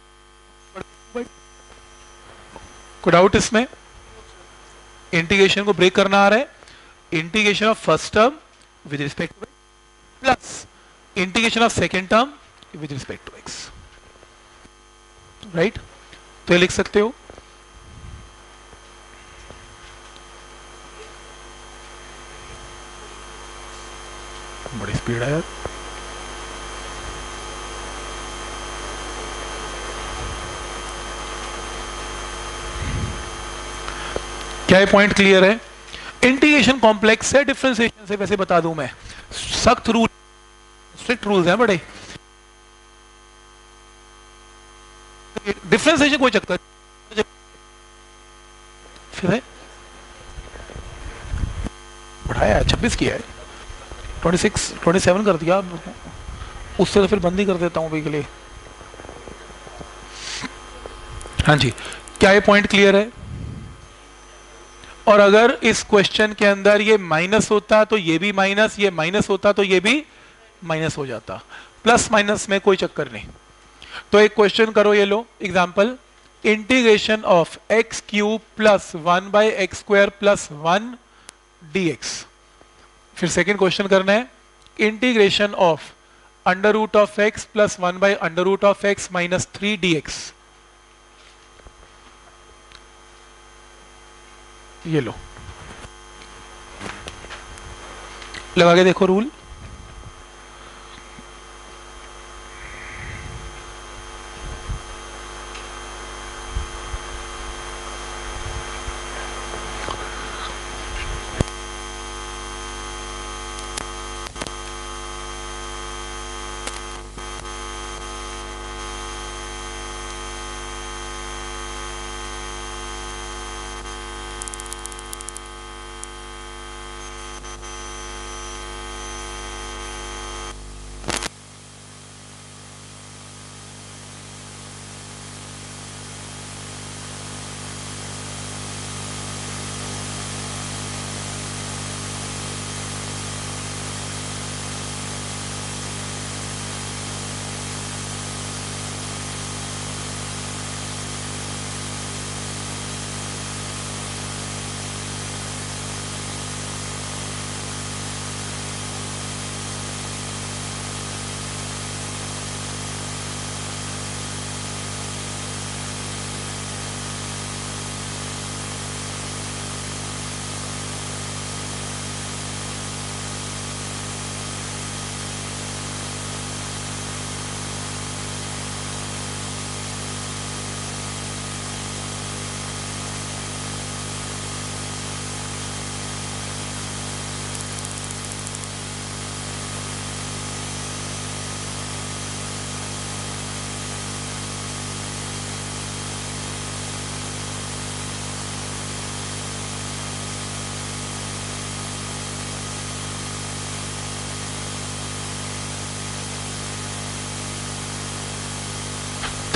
कोई डाउट इसमें? इंटीग्रेशन को ब्रेक करना आ रहा है, integration of first term with respect to plus integration of second term with respect to x, right. तो ये लिख सकते हो। बड़ी स्पीड है यार। क्या ये पॉइंट क्लियर है? इंटीग्रेशन कॉम्प्लेक्स है, डिफरेंशिएशन से वैसे बता दूं मैं, सख्त रूल, स्ट्रिक्ट रूल्स हैं बड़े। डिफरेंशिएशन कोई चक्कर फिर है, बढ़ाया छब्बीस किया है, ट्वेंटी सिक्स ट्वेंटी सेवन कर दिया, उससे तो फिर बंद ही कर देता हूं भाई के लिए। हाँ जी, क्या ये पॉइंट क्लियर है? और अगर इस क्वेश्चन के अंदर ये माइनस होता तो ये भी माइनस, ये माइनस होता तो ये भी माइनस हो जाता, प्लस माइनस में कोई चक्कर नहीं। तो एक क्वेश्चन करो, ये लो example, integration of x cube plus one by x square plus one d x. फिर सेकेंड क्वेश्चन करना है, integration of under root of x plus one by under root of x minus three d x. ये लो, लगा के देखो rule.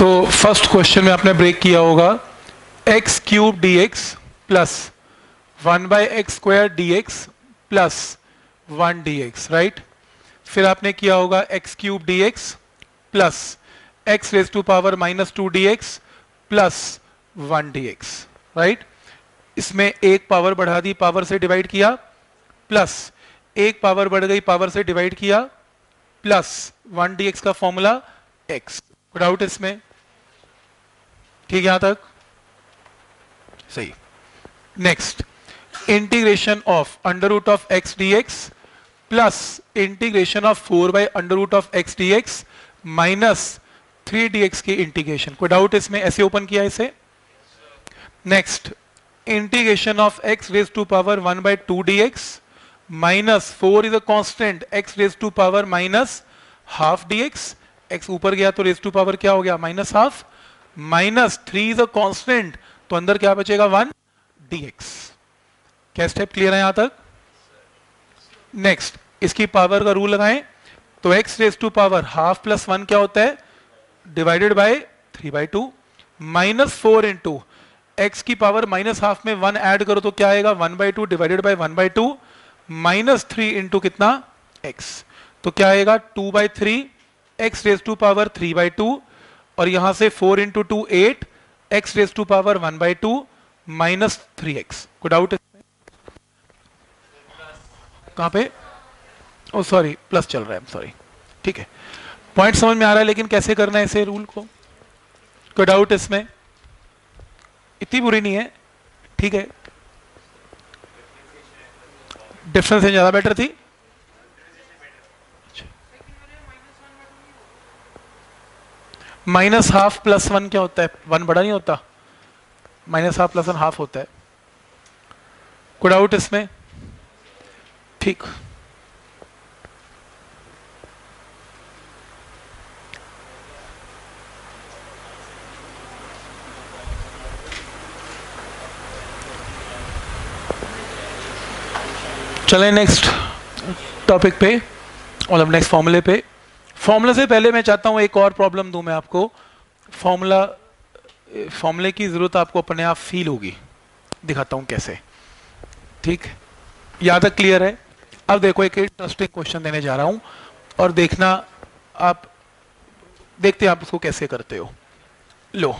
तो first question में आपने ब्रेक किया होगा x cube d x plus one by x square d x plus one d x, right. फिर आपने किया होगा x cube d x plus x raise to power minus two d x plus one d x, right. इसमें एक power बढ़ा दी, power से divide किया, प्लस एक पावर बढ़ गई, पावर से डिवाइड किया, प्लस वन डी एक्स का फॉर्मूला एक्स। डाउट इसमें? ठीक, यहां तक सही। Next, integration of under root of x d x plus integration of four by under root of x d x minus three d x की integration. कोई doubt इसमें? ऐसे ओपन किया इसे। Next, integration of x raise to power one by two d x minus four is a constant x raise to power minus half d x. X ऊपर गया तो raise to power क्या हो गया? Minus half, minus three is a constant, तो अंदर क्या बचेगा? One d x. क्या स्टेप क्लियर है यहां तक? नेक्स्ट, इसकी पावर का रूल लगाएं तो x raise to power half plus one क्या होता है? Divided by three by two, minus four into x की पावर माइनस हाफ में वन ऐड करो तो क्या आएगा? One by two divided by one by two minus three into कितना? एक्स, तो क्या आएगा? Two by three x raise to power three by two, और यहां से four into two eight, x raise to power one by two minus three x. कोई doubt इसमें? कहां पे? ओ सॉरी, प्लस चल रहा है, सॉरी। ठीक है, पॉइंट समझ में आ रहा है, लेकिन कैसे करना है इसे रूल को? कोई डाउट इसमें? इतनी बुरी नहीं है, ठीक है। डिफरेंस ज्यादा बेटर थी। माइनस हाफ प्लस वन क्या होता है? वन बड़ा नहीं होता? Minus half plus one half होता है। कोई डाउट इसमें? ठीक, चलें नेक्स्ट टॉपिक पे, मतलब नेक्स्ट फॉर्मूले पे। फॉर्मूले से पहले मैं चाहता हूं एक और प्रॉब्लम दूं मैं आपको। फॉर्मूला फॉर्मूले की जरूरत आपको अपने आप फील होगी, दिखाता हूं कैसे। ठीक, यहाँ तक क्लियर है? अब देखो, एक इंटरेस्टिंग क्वेश्चन देने जा रहा हूं और देखना आप, देखते हैं आप उसको कैसे करते हो। लो,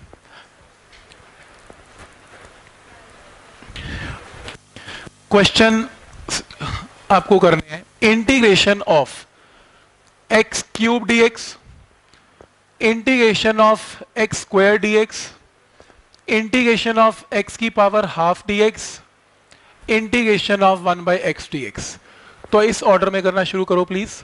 क्वेश्चन आपको करने हैं integration of x cube d x, integration of x square d x, integration of x की power half d x, integration of one by x d x. तो इस ऑर्डर में करना शुरू करो प्लीज।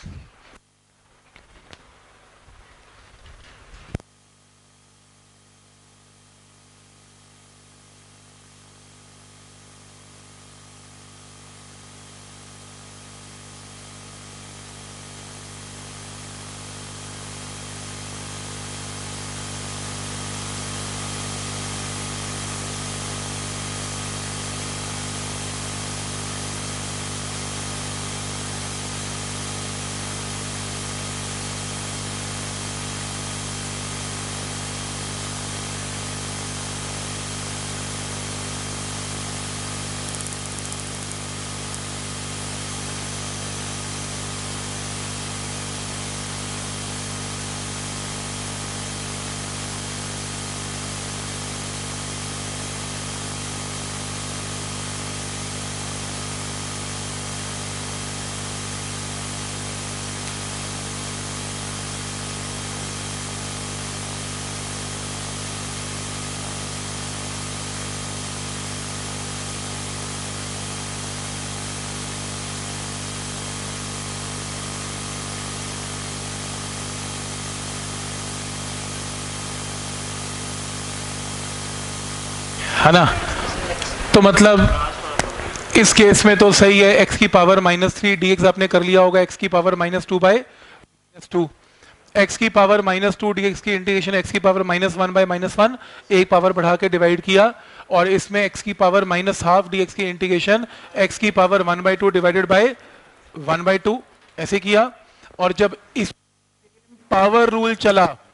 है ना? तो मतलब इस केस में तो सही है, एक्स की power minus three d x आपने कर लिया होगा, एक्स की power minus two by minus two, x की power minus two d x की इंटीग्रेशन एक्स की power minus one by minus one, एक पावर बढ़ा के डिवाइड किया, और इसमें एक्स की power minus half d x की इंटीग्रेशन एक्स की power one by two divided by one by two, ऐसे किया। और जब इस पावर रूल चला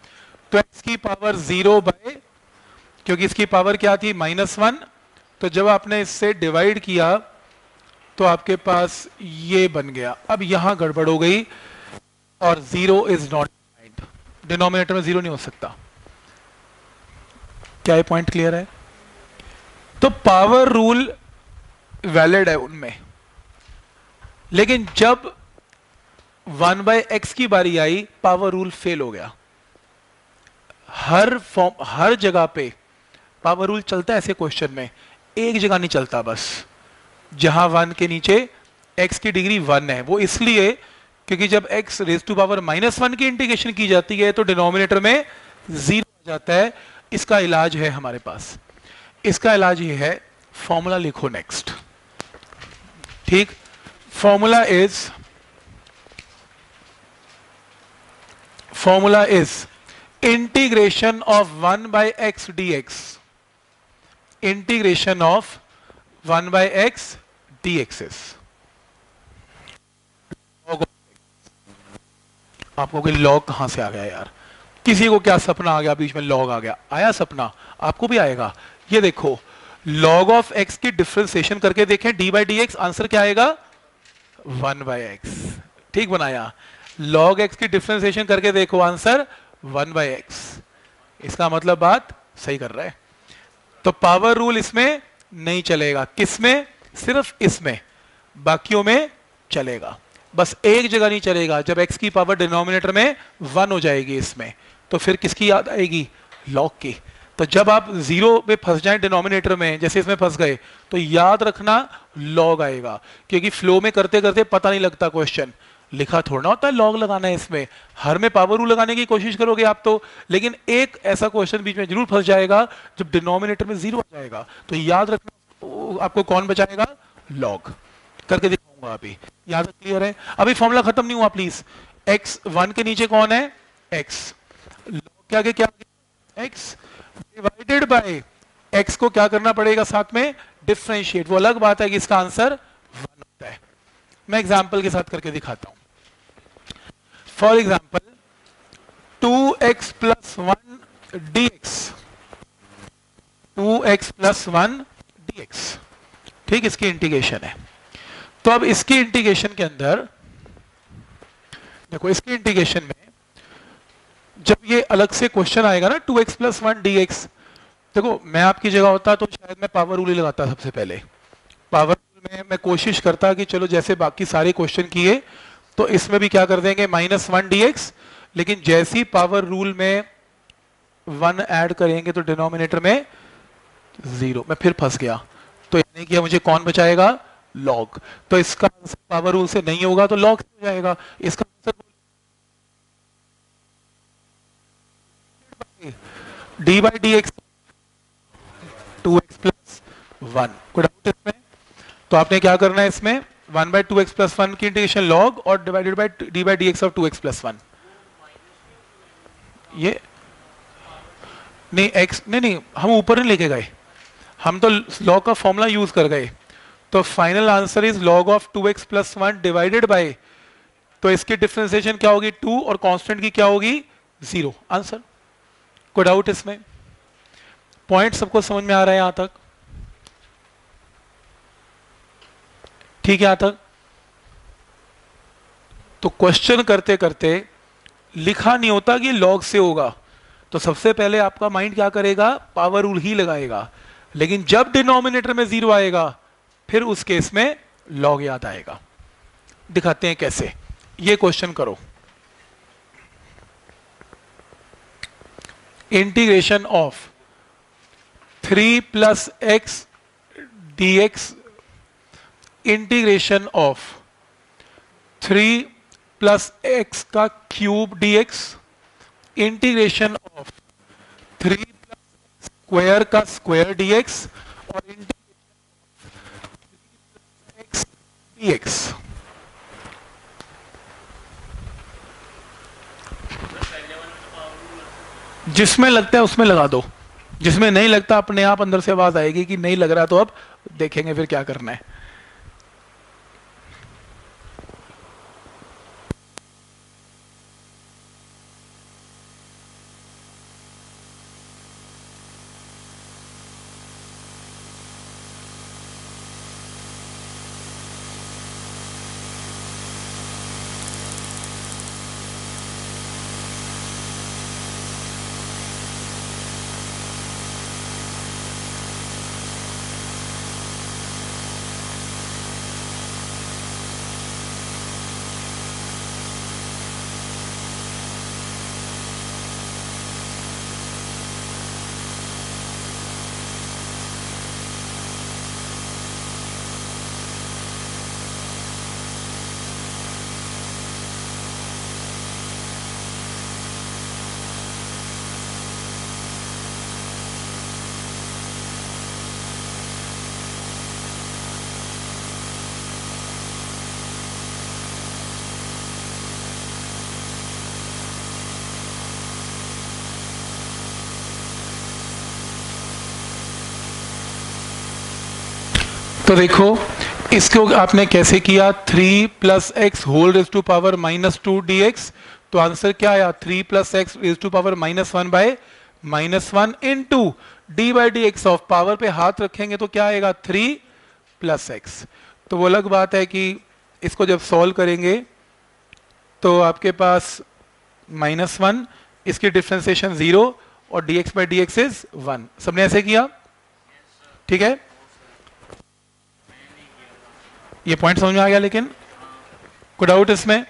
तो x की पावर जीरो बाय, क्योंकि इसकी पावर क्या थी माइनस वन, तो जब आपने इससे डिवाइड किया तो आपके पास ये बन गया। अब यहां गड़बड़ हो गई और zero is not defined, denominator में जीरो नहीं हो सकता। क्या ये पॉइंट क्लियर है? तो पावर रूल वैलिड है उनमें, लेकिन जब वन बाय एक्स की बारी आई पावर रूल फेल हो गया। हर फॉर्म हर जगह पे पावर रूल चलता है ऐसे क्वेश्चन में, एक जगह नहीं चलता बस, जहां वन के नीचे एक्स की डिग्री वन है। वो इसलिए क्योंकि जब x raise to power minus one की इंटीग्रेशन की जाती है तो डिनोमिनेटर में जीरो आ जाता है। इसका इलाज है हमारे पास, इसका इलाज ये है, फॉर्मूला लिखो नेक्स्ट। ठीक, formula is formula is integration of one by x d x, integration of one by x d x. आपको कोई लॉग कहां से आ गया यार? किसी को क्या सपना आ गया बीच में, लॉग आ गया? आया सपना? आपको भी आएगा। ये देखो, लॉग ऑफ एक्स की डिफरेंशिएशन करके देखें, d by d x, answer क्या आएगा? One by x. ठीक बनाया। लॉग एक्स की डिफरेंशिएशन करके देखो, आंसर वन बाय एक्स। इसका मतलब बात सही कर रहा है। तो पावर रूल इसमें नहीं चलेगा। किसमें? सिर्फ इसमें, बाकियों में चलेगा। बस एक जगह नहीं चलेगा, जब x की पावर डिनोमिनेटर में वन हो जाएगी इसमें, तो फिर किसकी याद आएगी? लॉग की। तो जब आप जीरो में फंस जाएं डिनोमिनेटर में, जैसे इसमें फंस गए, तो याद रखना लॉग आएगा, क्योंकि फ्लो में करते करते पता नहीं लगता, क्वेश्चन लिखा थोड़ा होता है लॉग लगाना है इसमें। हर में पावर रूल लगाने की कोशिश करोगे आप तो, लेकिन एक ऐसा क्वेश्चन बीच में जरूर फंस जाएगा जब डिनोमिनेटर में जीरो आ जाएगा, तो याद रखना आपको कौन बचाएगा? लॉग। करके दिखाऊंगा अभी। यहां तक क्लियर है? अभी फॉर्मूला खत्म नहीं हुआ प्लीज। x वन के नीचे कौन है? x। लॉग के आगे क्या? x डिवाइडेड बाय x को क्या करना पड़ेगा साथ में? डिफरेंशिएट। वो अलग बात है कि इसका आंसर वन होता है। मैं एग्जांपल के साथ करके दिखाता हूं। For example two x plus one d x, two x plus one d x. ठीक, इसकी इंटीग्रेशन है। तो अब इसकी इंटीग्रेशन के अंदर देखो, इसकी इंटीग्रेशन में जब ये अलग से क्वेश्चन आएगा ना, two x plus one d x, देखो मैं आपकी जगह होता तो शायद मैं पावर रूल ही लगाता सबसे पहले। पावर रूल में मैं कोशिश करता कि चलो जैसे बाकी सारे क्वेश्चन किए तो इसमें भी क्या कर देंगे, माइनस वन डी एक्स। लेकिन जैसे ही पावर रूल में वन ऐड करेंगे तो डिनोमिनेटर में जीरो, मैं फिर फंस गया। तो यानी कि मुझे कौन बचाएगा? लॉग। तो इसका आंसर पावर रूल से नहीं होगा तो लॉग से हो जाएगा। इसका answer d by d x, two x plus one. कोई डाउट इसमें? तो आपने क्या करना है इसमें, one by two x plus one की इंटीग्रेशन लॉग और divided by d by d x of two x plus one. ये नहीं एक्स नहीं नहीं हम ऊपर नहीं लेके गए, हम तो लॉग का फॉर्मूला यूज कर गए। तो final answer is log of two x plus one divided by, तो इसकी डिफरेंशिएशन क्या होगी? टू, और कांस्टेंट की क्या होगी? जीरो। आंसर। कोई डाउट इसमें? पॉइंट सबको समझ में आ रहा है यहां तक? ठीक है यहां तक? तो क्वेश्चन करते करते लिखा नहीं होता कि लॉग से होगा, तो सबसे पहले आपका माइंड क्या करेगा? पावर रूल ही लगाएगा। लेकिन जब डिनोमिनेटर में जीरो आएगा फिर उस केस में लॉग याद आएगा। दिखाते हैं कैसे। ये क्वेश्चन करो, integration of three plus x d x, integration of three plus x का cube d x, integration of three plus square का स्क्वायर डी एक्स, और इंटीग्रेशन एक्स डी एक्स। जिसमें लगता है उसमें लगा दो, जिसमें नहीं लगता अपने आप अंदर से आवाज आएगी कि नहीं लग रहा, तो अब देखेंगे फिर क्या करना है। तो देखो इसको आपने कैसे किया, three plus x whole raise to power minus two d x, तो आंसर क्या आया, three plus x raise to power minus one by minus one into d by d x of power पे हाथ रखेंगे तो क्या आएगा, three plus x. तो वो अलग बात है कि इसको जब सॉल्व करेंगे तो आपके पास माइनस वन, इसकी डिफ्रेंसिएशन जीरो और d x by d x is one. सबने ऐसे किया, ठीक है, ये पॉइंट समझ में आ गया, लेकिन कोई डाउट इसमें?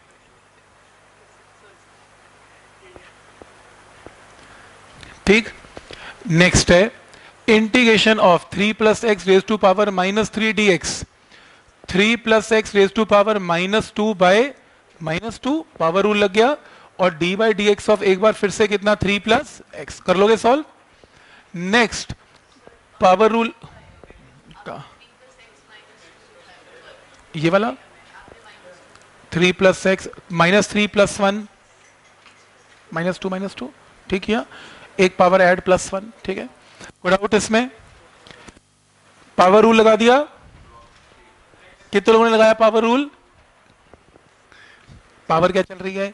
ठीक, नेक्स्ट है integration of three plus x raise to power minus three d x, three plus x raise to power minus two by minus two, power rule लग गया, और d by d x of एक बार फिर से कितना, three plus x. कर लोगे सॉल्व? नेक्स्ट पावर रूल का ये वाला three plus x minus three plus one minus two minus two, ठीक है, एक पावर ऐड प्लस वन, ठीक है, कोई डाउट इसमें? पावर रूल लगा दिया, कितने लोगों ने लगाया पावर रूल? पावर क्या चल रही है,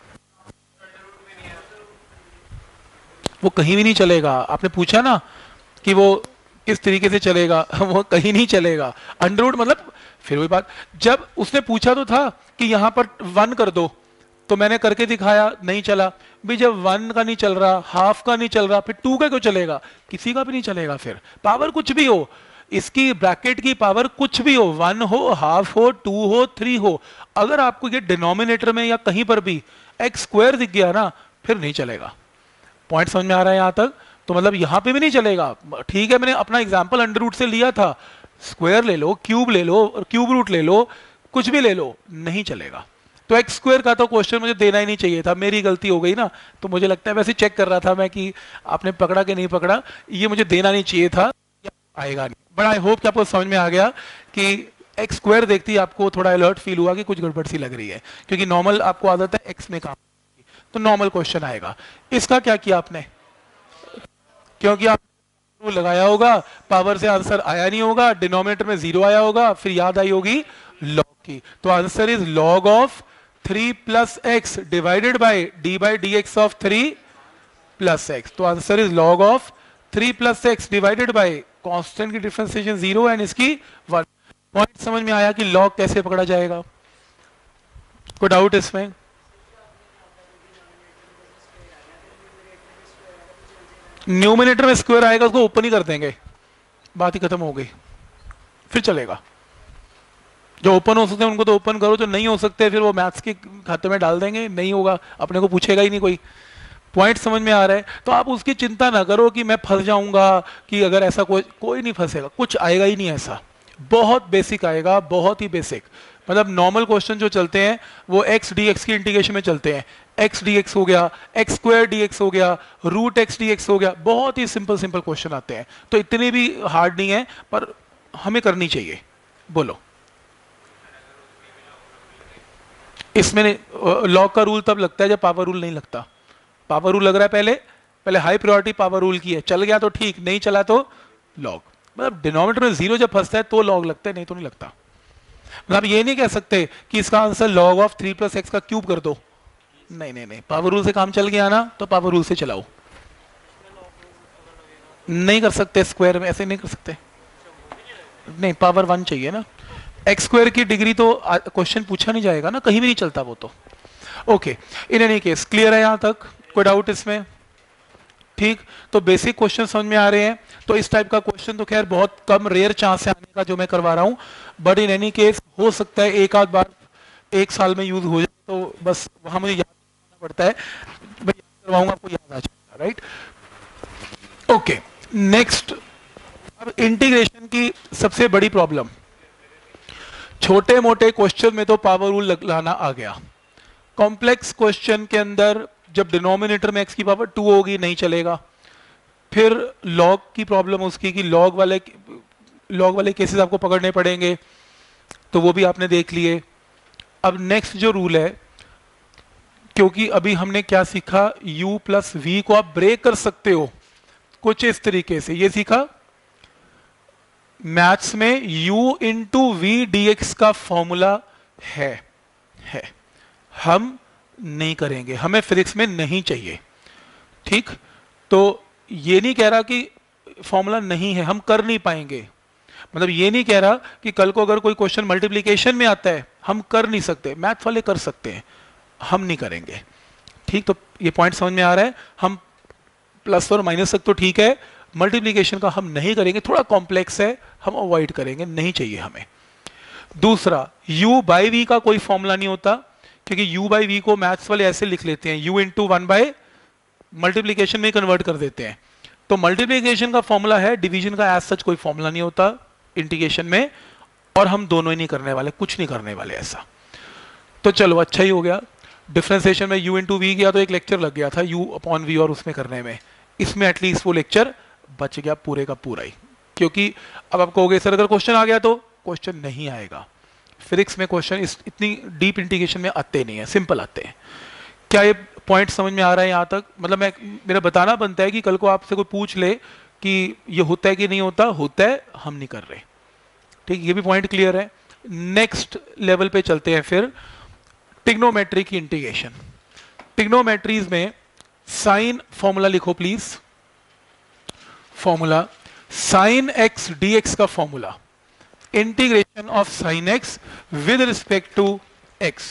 वो कहीं भी नहीं चलेगा। आपने पूछा ना कि वो किस तरीके से चलेगा, वो कहीं नहीं चलेगा। अंडर रूट मतलब फिर वही बात, जब उसने पूछा तो था कि यहां पर वन कर दो, तो मैंने करके दिखाया, नहीं चला भी। जब वन का नहीं चल रहा, हाफ का नहीं चल रहा, फिर टू का क्यों चलेगा? किसी का भी नहीं चलेगा। फिर पावर कुछ भी हो, इसकी ब्रैकेट की पावर कुछ भी हो, वन हो, हाफ हो, टू हो, थ्री हो, अगर आपको ये डिनोमिनेटर में या कहीं पर भी एक्स स्क्वायर दिख गया ना, फिर नहीं चलेगा। पॉइंट समझ में आ रहा है यहां तक? तो मतलब यहां पे भी नहीं चलेगा। ठीक है, मैंने अपना एग्जांपल अंडर रूट से लिया था, स्क्वायर ले लो, क्यूब ले लो, क्यूब रूट ले लो, कुछ भी ले लो, नहीं चलेगा। तो एक्स स्क्वायर का तो क्वेश्चन मुझे देना ही नहीं चाहिए था, मेरी गलती हो गई ना। तो मुझे लगता है, वैसे चेक कर रहा था मैं कि आपने पकड़ा कि नहीं पकड़ा, ये मुझे देना नहीं चाहिए था, आएगा नहीं। बट आई होप कि आपको समझ में आ गया कि एक्स स्क्वायर देखती है आपको थोड़ा अलर्ट फील हुआ कि कुछ गड़बड़ सी लग रही है, क्योंकि नॉर्मल आपको आदत है एक्स में काम, तो नॉर्मल क्वेश्चन आएगा। इसका क्या किया आपने, क्योंकि आप लगाया होगा, पावर से आंसर आया नहीं होगा, डिनोमिनेटर में जीरो आया होगा, फिर याद आई होगी लॉग की। तो answer is log of three plus x divided by d by d x of three plus x. तो answer is log of three plus x divided by constant की डिफरेंशिएशन जीरो एंड इसकी one. Point समझ में आया कि log कैसे पकड़ा जाएगा? कोई डाउट इसमें? न्यूमिनेटर में स्क्वायर आएगा, उसको ओपन ही कर देंगे, बात ही खत्म हो गई, फिर चलेगा। जो ओपन हो सकते हैं उनको तो ओपन करो, जो नहीं हो सकते फिर वो मैथ्स के खाते में डाल देंगे, नहीं होगा, अपने को पूछेगा ही नहीं कोई। पॉइंट समझ में आ रहा है? तो आप उसकी चिंता ना करो कि मैं फंस जाऊंगा, कि अगर ऐसा कोई कोई नहीं फंसेगा, कुछ आएगा ही नहीं ऐसा। बहुत बेसिक आएगा, बहुत ही बेसिक। मतलब नॉर्मल क्वेश्चन जो चलते हैं वो एक्स डी एक्स की इंटीग्रेशन में चलते हैं, एक्स डी एक्स हो गया, एक्स स्क्वायर डी एक्स हो गया, रूट एक्स डी एक्स हो गया, बहुत ही सिंपल सिंपल क्वेश्चन आते हैं। तो इतने भी हार्ड नहीं है, पर हमें करनी चाहिए। बोलो, इसमें लॉग का रूल तब लगता है जब पावर रूल नहीं लगता। पावर रूल लग रहा है पहले, पहले हाई प्रायोरिटी पावर रूल की है, चल गया तो ठीक, नहीं चला तो लॉग। मतलब डिनोमिनेटर में जीरो जब फंसता है तो लॉग लगता है, नहीं तो नहीं लगता। मतलब ये नहीं कह सकते कि इसका answer log of three plus x का क्यूब कर दो, नहीं नहीं नहीं, पावर रूल से काम चल गया ना, तो पावर रूल से चलाओ। नहीं कर सकते स्क्वायर में, ऐसे नहीं कर सकते, नहीं, पावर वन चाहिए ना। एक्स स्क्वायर की डिग्री तो क्वेश्चन पूछा नहीं जाएगा ना, कहीं भी नहीं चलता वो तो। Okay, in any case clear है यहां तक? कोई डाउट इसमें? ठीक, तो बेसिक क्वेश्चन समझ में आ रहे हैं। तो इस टाइप का क्वेश्चन तो खैर बहुत कम, रेयर चांस है आने का जो मैं करवा रहा हूं, बट इन एनी केस हो सकता है एक आध बार एक साल में यूज हो जाए, तो बस वहां मुझे याद करना पड़ता है, मैं याद करवाऊंगा, आपको याद आ जाएगा, राइट? ओके, नेक्स्ट, अब इंटीग्रेशन की सबसे बड़ी प्रॉब्लम, छोटे मोटे क्वेश्चन में तो पावर रूल लाना आ गया, कॉम्प्लेक्स क्वेश्चन के अंदर जब डिनोमिनेटर में एक्स की पावर टू होगी नहीं चलेगा। फिर लॉग की प्रॉब्लम उसकी कि लॉग वाले लॉग वाले केसेस आपको पकड़ने पड़ेंगे, तो वो भी आपने देख लिए। अब नेक्स्ट जो रूल है, क्योंकि अभी हमने क्या सीखा, u प्लस वी को आप ब्रेक कर सकते हो कुछ इस तरीके से, ये सीखा। मैथ्स में u into v d x का फॉर्मूला है है हम नहीं करेंगे, हमें फिजिक्स में नहीं चाहिए। ठीक, तो ये नहीं कह रहा कि फॉर्मूला नहीं है, हम कर नहीं पाएंगे। मतलब ये नहीं कह रहा कि कल को अगर कोई क्वेश्चन मल्टीप्लिकेशन में आता है हम कर नहीं सकते, मैथ वाले कर सकते हैं, हम नहीं करेंगे। ठीक, तो ये पॉइंट समझ में आ रहा है। हम प्लस और माइनस तक तो ठीक है, मल्टीप्लिकेशन का हम नहीं करेंगे, थोड़ा कॉम्प्लेक्स है, हम अवॉइड करेंगे, नहीं चाहिए हमें। दूसरा, u बाई वी का कोई फॉर्मूला नहीं होता, क्योंकि u बाई वी को मैथ्स वाले ऐसे लिख लेते हैं, u into one by multiplication में कन्वर्ट कर देते हैं। तो मल्टीप्लीकेशन का फॉर्मूला है, डिवीजन का एज सच कोई फॉर्मूला नहीं होता इंटीग्रेशन में, और हम दोनों ही नहीं करने वाले, कुछ नहीं करने वाले ऐसा। तो चलो अच्छा ही हो गया, डिफरेंशिएशन में u इंटू वी किया तो एक लेक्चर लग गया था u अपॉन वी और उसमें करने में, इसमें एटलीस्ट वो लेक्चर बच गया पूरे का पूरा ही। क्योंकि अब आप कहोगे सर अगर क्वेश्चन आ गया तो, क्वेश्चन नहीं आएगा फिजिक्स में, क्वेश्चन इस इतनी डीप इंटीग्रेशन में आते नहीं है, सिंपल आते हैं। क्या ये पॉइंट समझ में आ रहा है यहाँ तक? मतलब मैं मेरा बताना बनता है कि कल को आपसे कोई पूछ ले कि ये होता है कि नहीं होता, होता है, हम नहीं कर रहे। ठीक, ये भी पॉइंट क्लियर है। नेक्स्ट लेवल पे चलते हैं फिर, ट्रिग्नोमेट्री की इंटीग्रेशन। ट्रिग्नोमेट्रीज में साइन फॉर्मूला लिखो please, formula sine x d x का formula, integration of sine x with respect to x.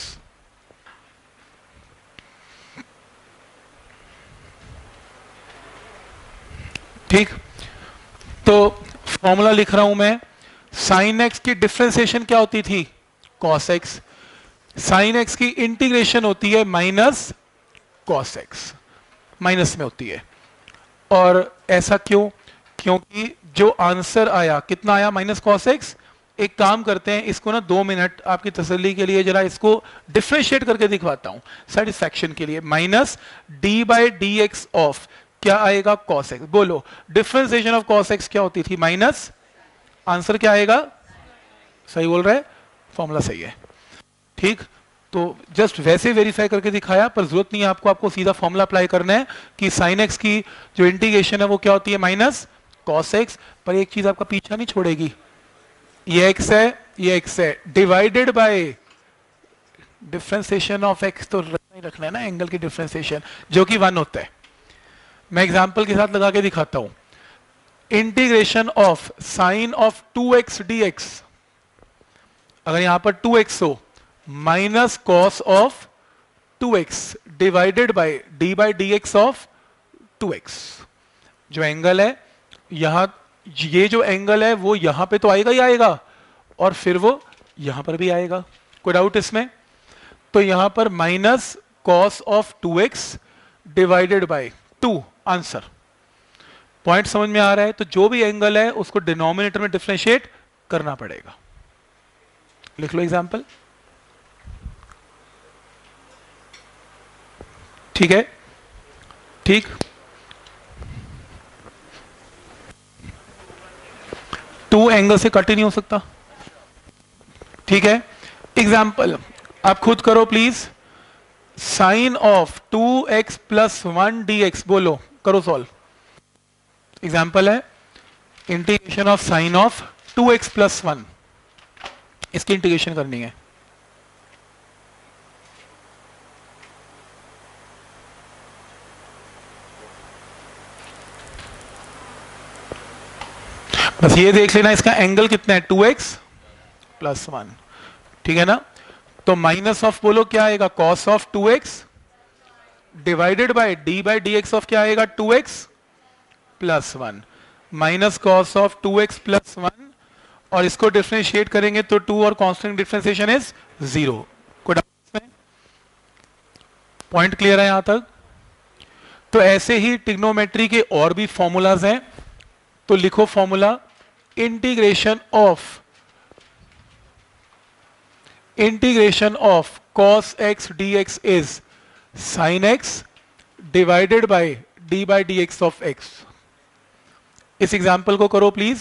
ठीक, तो फॉर्मूला लिख रहा हूं मैं, साइन एक्स की डिफरेंशिएशन क्या होती थी, कॉस एक्स, साइन एक्स की इंटीग्रेशन होती है माइनस कॉस एक्स, माइनस में होती है। और ऐसा क्यों? क्योंकि जो आंसर आया कितना आया, माइनस कॉस एक्स। एक काम करते हैं, इसको ना दो मिनट आपकी तसल्ली के लिए जरा इसको डिफरेंशिएट करके दिखवाता हूं सेटिस्फैक्शन के लिए। Minus d by d x of क्या आएगा, कॉस एक्स। बोलो डिफरेंशिएशन ऑफ कॉस एक्स क्या होती थी, माइनस, आंसर क्या आएगा, सही बोल रहा है, फॉर्मूला सही है। ठीक, तो जस्ट वैसे वेरीफाई करके दिखाया, पर जरूरत नहीं है आपको, आपको सीधा फॉर्मूला अप्लाई करना है कि साइन एक्स की जो इंटीग्रेशन है वो क्या होती है, माइनस कॉस एक्स। पर एक चीज आपका पीछा नहीं छोड़ेगी, ये एक्स है, ये एक्स है, divided by differentiation of x, तो रखना ही रखना है ना, एंगल की डिफरेंशिएशन, जो कि वन होता है। मैं एग्जांपल के साथ लगा के दिखाता हूं, integration of sine of two x d x, अगर यहां पर टू एक्स हो, minus cos of two x divided by d by d x of two x. जो एंगल है यहां, ये जो एंगल है वो यहां पे तो आएगा ही आएगा, और फिर वो यहां पर भी आएगा, कोई डाउट इसमें? तो यहां पर minus cos of two x divided by two, answer. Point समझ में आ रहा है? तो जो भी एंगल है उसको डिनोमिनेटर में डिफरेंशिएट करना पड़ेगा। लिख लो एग्जांपल, ठीक है? ठीक, टू एंगल से कट ही नहीं हो सकता, ठीक है? एग्जाम्पल आप खुद करो please, sine of two x plus one d x, बोलो करो सॉल्व। एग्जाम्पल है integration of sine of two x plus one, इसकी इंटीग्रेशन करनी है। बस ये देख लेना इसका एंगल कितना है, टू एक्स प्लस वन, ठीक है ना? तो माइनस ऑफ बोलो क्या आएगा, cos of two x divided by d by d x of क्या आएगा, two x plus one, minus cos of two x plus one, और इसको डिफरेंशिएट करेंगे तो टू और कांस्टेंट डिफरेंशिएशन इज जीरो। कोई डाउट इसमें? पॉइंट क्लियर है यहां तक? तो ऐसे ही ट्रिग्नोमेट्री के और भी फॉर्मूलाज हैं, तो लिखो formula, integration of integration of cos x dx is sin x divided by d by dx of x। इस एग्जाम्पल को करो प्लीज।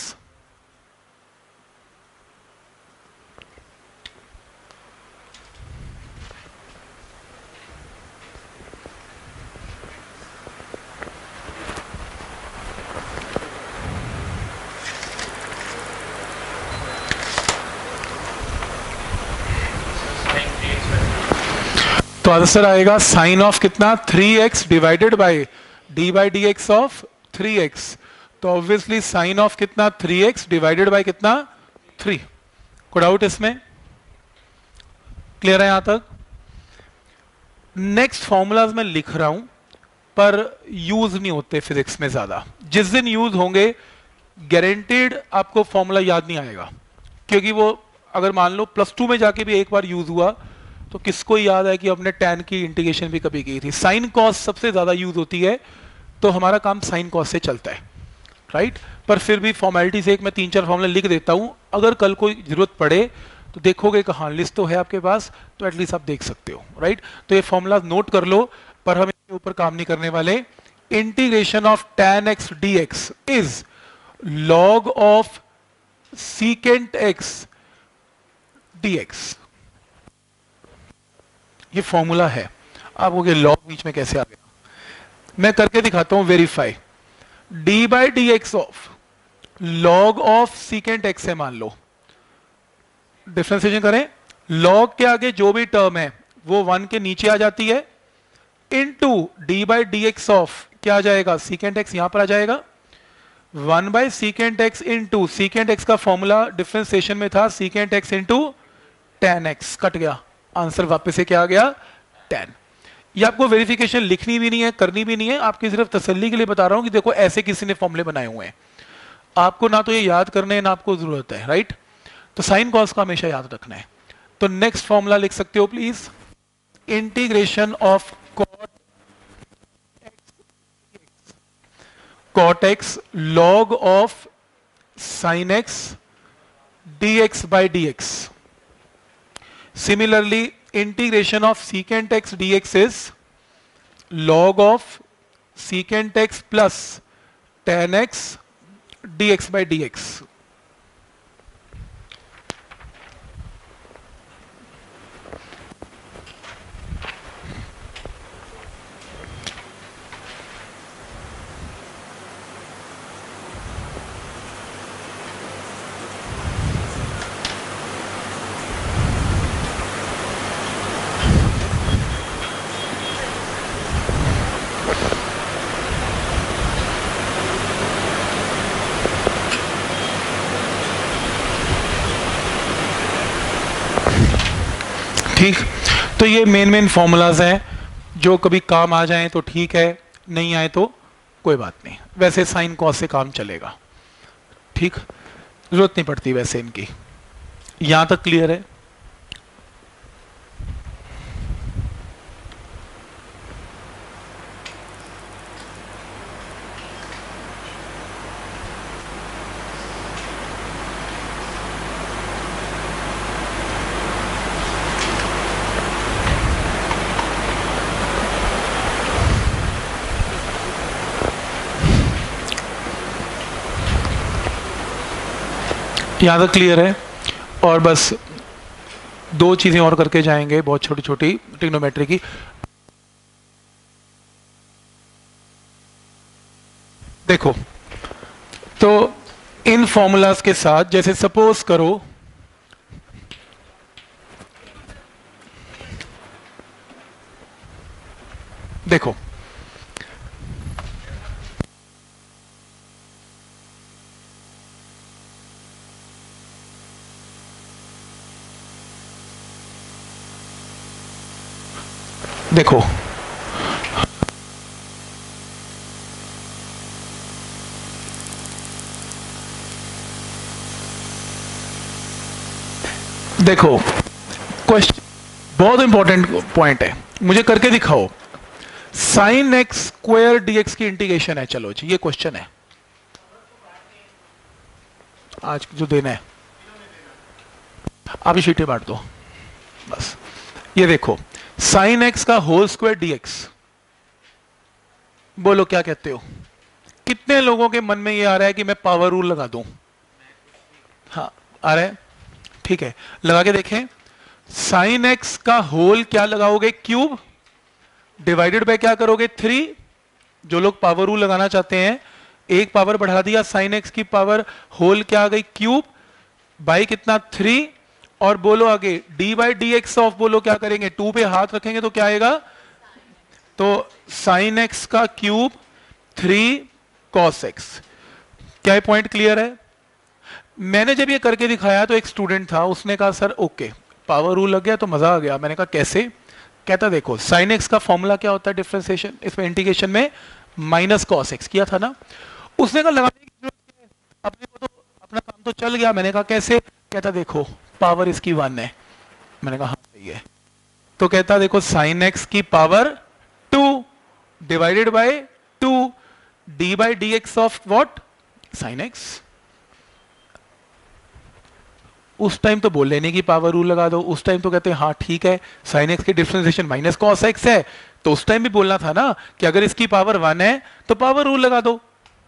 तो आंसर आएगा साइन ऑफ कितना, three x divided by d by d x of three x. तो obviously sine of कितना, three x divided by कितना, three. कोई डाउट इसमें? क्लियर है यहां तक? नेक्स्ट फॉर्मूलाज मैं लिख रहा हूं पर यूज नहीं होते फिजिक्स में ज्यादा। जिस दिन यूज होंगे गारंटीड आपको फॉर्मूला याद नहीं आएगा, क्योंकि वो अगर मान लो प्लस टू में जाके भी एक बार यूज हुआ तो किसको याद है कि हमने टैन की इंटीग्रेशन भी कभी की थी। साइन कॉस सबसे ज्यादा यूज होती है, तो हमारा काम साइन कॉस से चलता है, राइट। पर फिर भी फॉर्मेलिटी से एक मैं तीन चार फॉर्मूले लिख देता हूं, अगर कल कोई जरूरत पड़े तो देखोगे कहाँ लिस्ट तो है आपके पास, तो एटलीस्ट आप देख सकते हो, राइट। तो ये फॉर्मूला नोट कर लो, पर हम इसके ऊपर काम नहीं करने वाले। Integration of tan x dx is log of secant x dx। ये फॉर्मूला है। आप वो लॉग बीच में कैसे आ गया, मैं करके दिखाता हूं verify. D by d x of log of secant x है, मान लो डिफरेंशिएशन करें, लॉग के आगे जो भी टर्म है वो वन के नीचे आ जाती है, into d by d x of क्या आ जाएगा, सीकेंट एक्स यहां पर आ जाएगा, one by secant x into secant x का फॉर्मूला डिफरेंशिएशन में था secant x into tan x, cut गया, आंसर वापस से क्या आ गया, टेन। ये आपको वेरिफिकेशन लिखनी भी नहीं है, करनी भी नहीं है, आपकी सिर्फ तसल्ली के लिए बता रहा हूं कि देखो ऐसे किसी ने फॉर्मूले बनाए हुए हैं, आपको ना तो ये याद करने है ना आपको जरूरत है, राइट। तो साइन कॉस का हमेशा याद रखना है। तो नेक्स्ट फॉर्मूला लिख सकते हो please, integration of cot cot x log of sine x dx by dx. Similarly, integration of secant x dx is log of secant x plus tan x dx by dx. ठीक, तो ये main main formulas हैं, जो कभी काम आ जाएं तो ठीक है, नहीं आए तो कोई बात नहीं। वैसे साइन कॉस से काम चलेगा, ठीक, जरूरत नहीं पड़ती वैसे इनकी। यहां तक क्लियर है? यहाँ तक क्लियर है? और बस दो चीजें और करके जाएंगे, बहुत छोटी छोटी ट्रिग्नोमेट्री की। देखो, तो इन फॉर्मूलाज के साथ जैसे सपोज करो देखो देखो देखो क्वेश्चन बहुत इंपॉर्टेंट पॉइंट है, मुझे करके दिखाओ। साइन एक्स स्क्वायर डीएक्स की इंटीग्रेशन है, चलो जी ये क्वेश्चन है आज जो देना है, आप शीटें बांट दो बस। ये देखो साइन एक्स का होल स्क्वायर डीएक्स, बोलो क्या कहते हो? कितने लोगों के मन में ये आ रहा है कि मैं पावर रूल लगा दूं? हाँ आ रहा है, ठीक है, लगा के देखें। साइन एक्स का होल क्या लगाओगे? क्यूब, डिवाइडेड बाय क्या करोगे? थ्री। जो लोग पावर रूल लगाना चाहते हैं, एक पावर बढ़ा दिया, साइन एक्स की पावर होल क्या आ गई? क्यूब, बाई कितना? थ्री, और बोलो आगे d by d x of, बोलो क्या करेंगे, टू पे हाथ रखेंगे तो क्या आएगा, तो साइन एक्स का क्यूब थ्री कॉस एक्स। क्या ये पॉइंट क्लियर है? मैंने जब ये करके दिखाया तो एक स्टूडेंट था, उसने कहा सर ओके पावर रूल लग गया तो मजा आ गया। मैंने कहा कैसे? कहता देखो साइन एक्स का फॉर्मूला क्या होता है डिफरेंशिएशन, इसमें इंटीग्रेशन में माइनस कॉस एक्स किया था ना। उसने कहा लगाने की जरूरत है, अपने को तो अपना काम तो चल गया। मैंने कहा कैसे? कहता देखो पावर इसकी वन है। मैंने कहा हाँ सही है। तो कहता देखो साइन एक्स की power two divided by two d by d x of what, sine x. उस टाइम तो बोल लेने की पावर रूल लगा दो, उस टाइम तो कहते हैं हाँ ठीक है साइन एक्स की डिफरेंशिएशन माइनस कॉस एक्स है, तो उस टाइम भी बोलना था ना कि अगर इसकी पावर वन है तो पावर रूल लगा दो।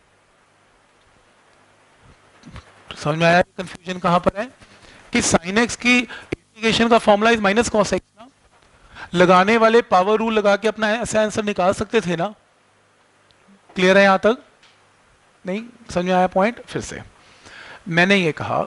समझ में आया कंफ्यूजन कहां पर है? कि साइन एक्स की इंटीग्रेशन का formula is minus cos x ना, लगाने वाले पावर रूल लगा के अपना ऐसा आंसर निकाल सकते थे ना। क्लियर है यहां तक? नहीं समझ में आया पॉइंट? फिर से मैंने ये कहा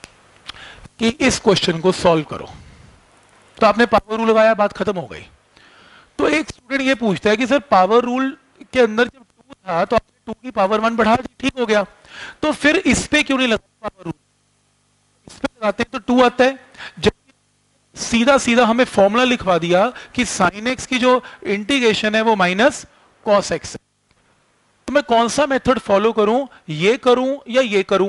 कि इस क्वेश्चन को सॉल्व करो, तो आपने पावर रूल लगाया, बात खत्म हो गई। तो एक स्टूडेंट ये पूछता है कि सर पावर रूल के अंदर जब टू था तो आपने टू की पावर वन बढ़ा दी, ठीक हो गया, तो फिर इस पे क्यों नहीं लगा पावर रूल? इस पे लगाते हैं तो टू आता है, जब सीधा सीधा हमें फॉर्मूला लिखवा दिया कि साइन एक्स की जो इंटीग्रेशन है वो माइनस कॉस एक्स है। तो मैं कौन सा मेथड फॉलो करूं, ये करूं या ये करूं?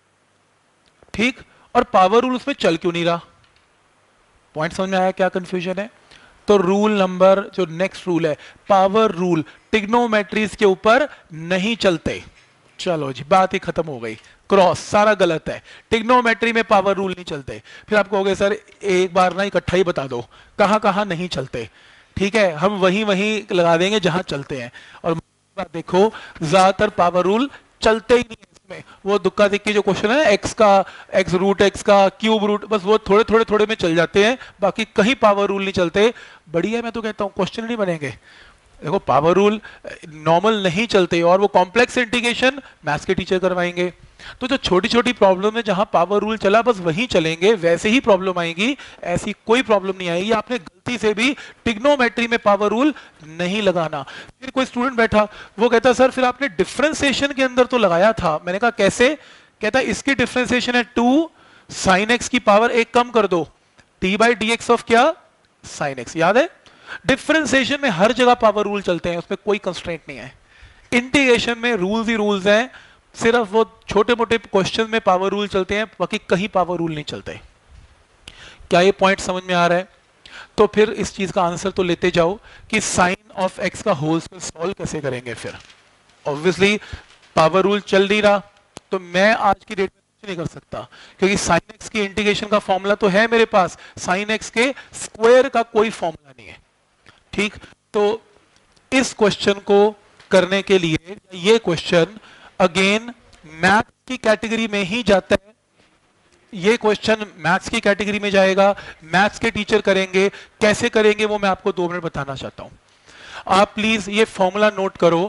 ठीक, और पावर रूल उसमें चल क्यों नहीं रहा? पॉइंट समझ में आया क्या कंफ्यूजन है? तो रूल नंबर जो नेक्स्ट रूल है, पावर रूल टिग्नोमेट्रीज के ऊपर नहीं चलते। चलो जी बात ही खत्म हो गई, क्रॉस सारा गलत है, टिग्नोमेट्री में पावर रूल नहीं चलते। फिर आप कहोगे सर एक बार ना इकट्ठा ही बता दो कहां कहां नहीं चलते। ठीक है, हम वहीं वहीं लगा देंगे जहां चलते हैं। और बात देखो ज्यादातर पावर रूल चलते ही नहीं है इसमें। वो दुक्का दिक्की जो क्वेश्चन है एक्स का, एक्स रूट एक्स का क्यूब रूट, बस वो थोड़े थोड़े थोड़े में चल जाते हैं, बाकी कहीं पावर रूल नहीं चलते। बढ़िया, मैं तो कहता हूं क्वेश्चन नहीं बनेंगे। देखो पावर रूल नॉर्मल नहीं चलते, और वो कॉम्प्लेक्स इंटीग्रेशन मैथ्स के टीचर करवाएंगे। तो जो छोटी छोटी प्रॉब्लम है जहां पावर रूल चला बस वहीं चलेंगे, वैसे ही प्रॉब्लम आएगी, ऐसी कोई प्रॉब्लम नहीं आएगी। आपने गलती से भी टिग्नोमेट्री में पावर रूल नहीं लगाना। फिर कोई स्टूडेंट बैठा, वो कहता सर फिर आपने डिफरेंशिएशन के अंदर तो लगाया था। मैंने कहा कैसे? कहता इसकी डिफरेंशिएशन है टू साइन एक्स की पावर एक कम कर दो d by d x of क्या, साइन एक्स। याद है डिफरेंशिएशन में हर जगह पावर रूल चलते हैं, उसमें कोई कंस्ट्रेंट नहीं है। इंटीग्रेशन में रूल्स ही रूल्स हैं, सिर्फ वो छोटे मोटे क्वेश्चन में पावर रूल चलते हैं, बाकी कहीं पावर रूल नहीं चलते। क्या ये पॉइंट समझ में आ रहा है? तो फिर इस चीज का आंसर तो लेते जाओ कि साइन ऑफ एक्स का होल स्क्वायर सॉल्व कैसे करेंगे। फिर ऑब्वियसली पावर रूल चल नहीं रहा, तो मैं आज की डेट में कुछ नहीं कर सकता, क्योंकि साइन एक्स की इंटीग्रेशन का फॉर्मूला तो है मेरे पास, साइन एक्स के स्क्वायर का कोई फॉर्मूला नहीं है। ठीक, तो इस क्वेश्चन को करने के लिए ये क्वेश्चन अगेन मैथ्स की कैटेगरी में ही जाता है। ये क्वेश्चन मैथ्स की कैटेगरी में जाएगा, मैथ्स के टीचर करेंगे। कैसे करेंगे वो मैं आपको दो मिनट बताना चाहता हूं। आप प्लीज ये फॉर्मूला नोट करो,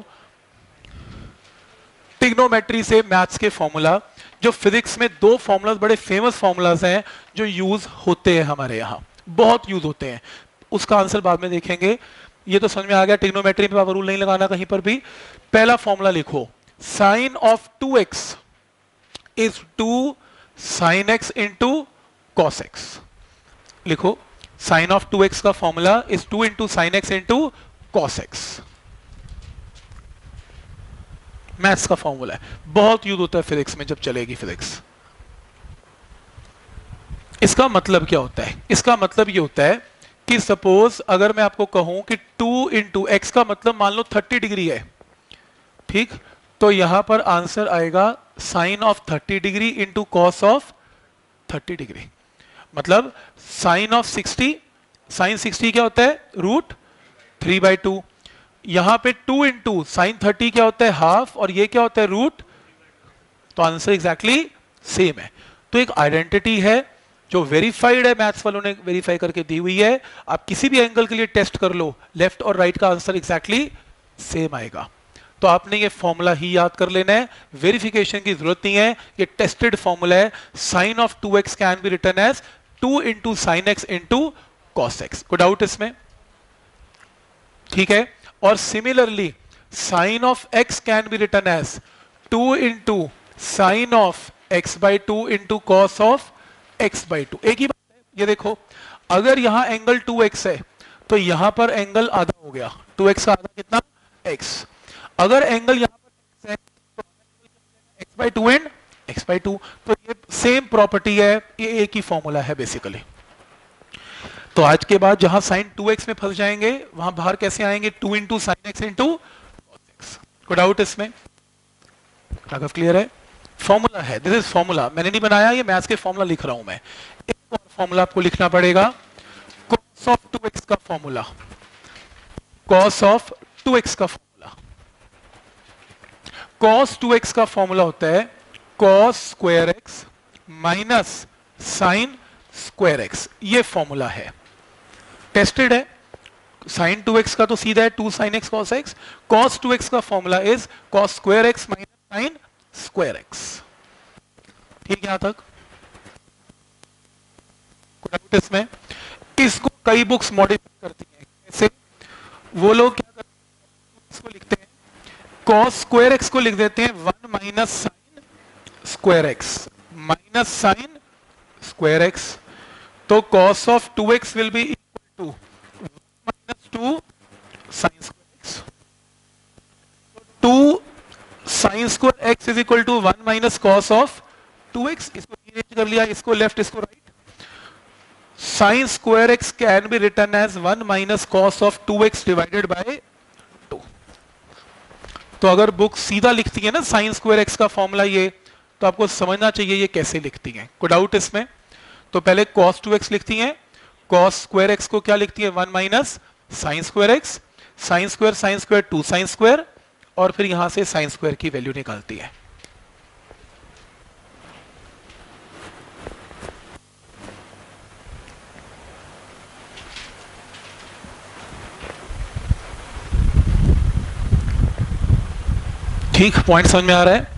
टिग्नोमेट्री से मैथ्स के फॉर्मूला। जो फिजिक्स में दो फॉर्मूलाज बड़े फेमस फॉर्मूलाज हैं जो यूज होते हैं, हमारे यहां बहुत यूज होते हैं, उसका आंसर बाद में देखेंगे। ये तो समझ में आ गया टिग्नोमेट्री में पावर रूल नहीं लगाना कहीं पर भी। पहला फॉर्मूला लिखो, sine of two x is two sine x into cos x. लिखो साइन ऑफ टू एक्स का formula is two into sine x into cos x. Maths का फॉर्मूला है, बहुत यूज होता है फिजिक्स में जब चलेगी फिजिक्स। इसका मतलब क्या होता है? इसका मतलब ये होता है कि सपोज अगर मैं आपको कहूं कि टू इंटू एक्स का मतलब मान लो थर्टी डिग्री है, ठीक, तो यहां पर आंसर आएगा sine of thirty degree into cos of thirty degree. मतलब sine of sixty, sine sixty क्या होता है? Root three by two. यहां पे टू इंटू साइन थर्टी क्या होता है? हाफ, और ये क्या होता है? रूट। तो आंसर एग्जैक्टली सेम है। तो एक आइडेंटिटी है जो वेरीफाइड है, मैथ्स वालों ने वेरीफाई करके दी हुई है। आप किसी भी एंगल के लिए टेस्ट कर लो, लेफ्ट और राइट का आंसर एग्जैक्टली सेम आएगा। तो आपने ये फॉर्मूला ही याद कर लेना है, वेरिफिकेशन की जरूरत नहीं है, ये टेस्टेड फॉर्मूला है। Sine of two x can be written as two into sine x into cos x. कोई डाउट इसमें? ठीक है। और similarly sine of x can be written as two into sine of x by two into cos of x by two. एक ही बात है। ये देखो, अगर यहां एंगल टू एक्स है तो यहां पर एंगल आधा हो गया, टू एक्स का आधा कितना? x। अगर एंगल यहां पर x है तो x by two and x by two. तो ये सेम प्रॉपर्टी है, ये एक ही फॉर्मूला है बेसिकली। तो आज के बाद जहां साइन टू एक्स में फंस जाएंगे वहां बाहर कैसे आएंगे? Two into sine x into cos x. कोई डाउट इसमें? राघव क्लियर है? फॉर्मूला है, दिस इज फॉर्मूला, मैंने नहीं बनाया, ये मैथ्स के फॉर्मूला लिख रहा हूं मैं। एक और फॉर्मूला आपको लिखना पड़ेगा, cos ऑफ टू एक्स का formula, cos of two x का फॉर्मूला। cos टू एक्स का फॉर्मूला होता है cos square x minus sine square x. ये फॉर्मूला है, टेस्टेड है। साइन टू एक्स का तो सीधा है two sine x cos x. cos two x का formula is cos square x minus sine square x. ठीक है यहां तक? कोई डाउट इसमें? इसको कई बुक्स मॉडिफाई करती हैं। कैसे? वो लोग क्या करते हैं, इसको लिखते हैं cos स्क्वायर एक्स को लिख देते हैं one minus sine square x minus sine square x. तो cos of two x will be equal to minus two sine square x. Two sine square x is equal to one minus cos of two x. इसको rearrange कर लिया, इसको left इसको right. Sine square x can be written as one minus cos of two x divided by two. तो अगर book सीधा लिखती है ना साइन स्क्वायर एक्स का फॉर्मूला ये, तो आपको समझना चाहिए ये कैसे लिखती है। कोई डाउट इसमें? तो पहले cos टू एक्स लिखती हैं, cos स्क्वायर एक्स को क्या लिखती है? One minus sine square x, sine square sine square two sine square, और फिर यहां से साइन स्क्वायर की वैल्यू निकालती है। ठीक, पॉइंट समझ में आ रहा है?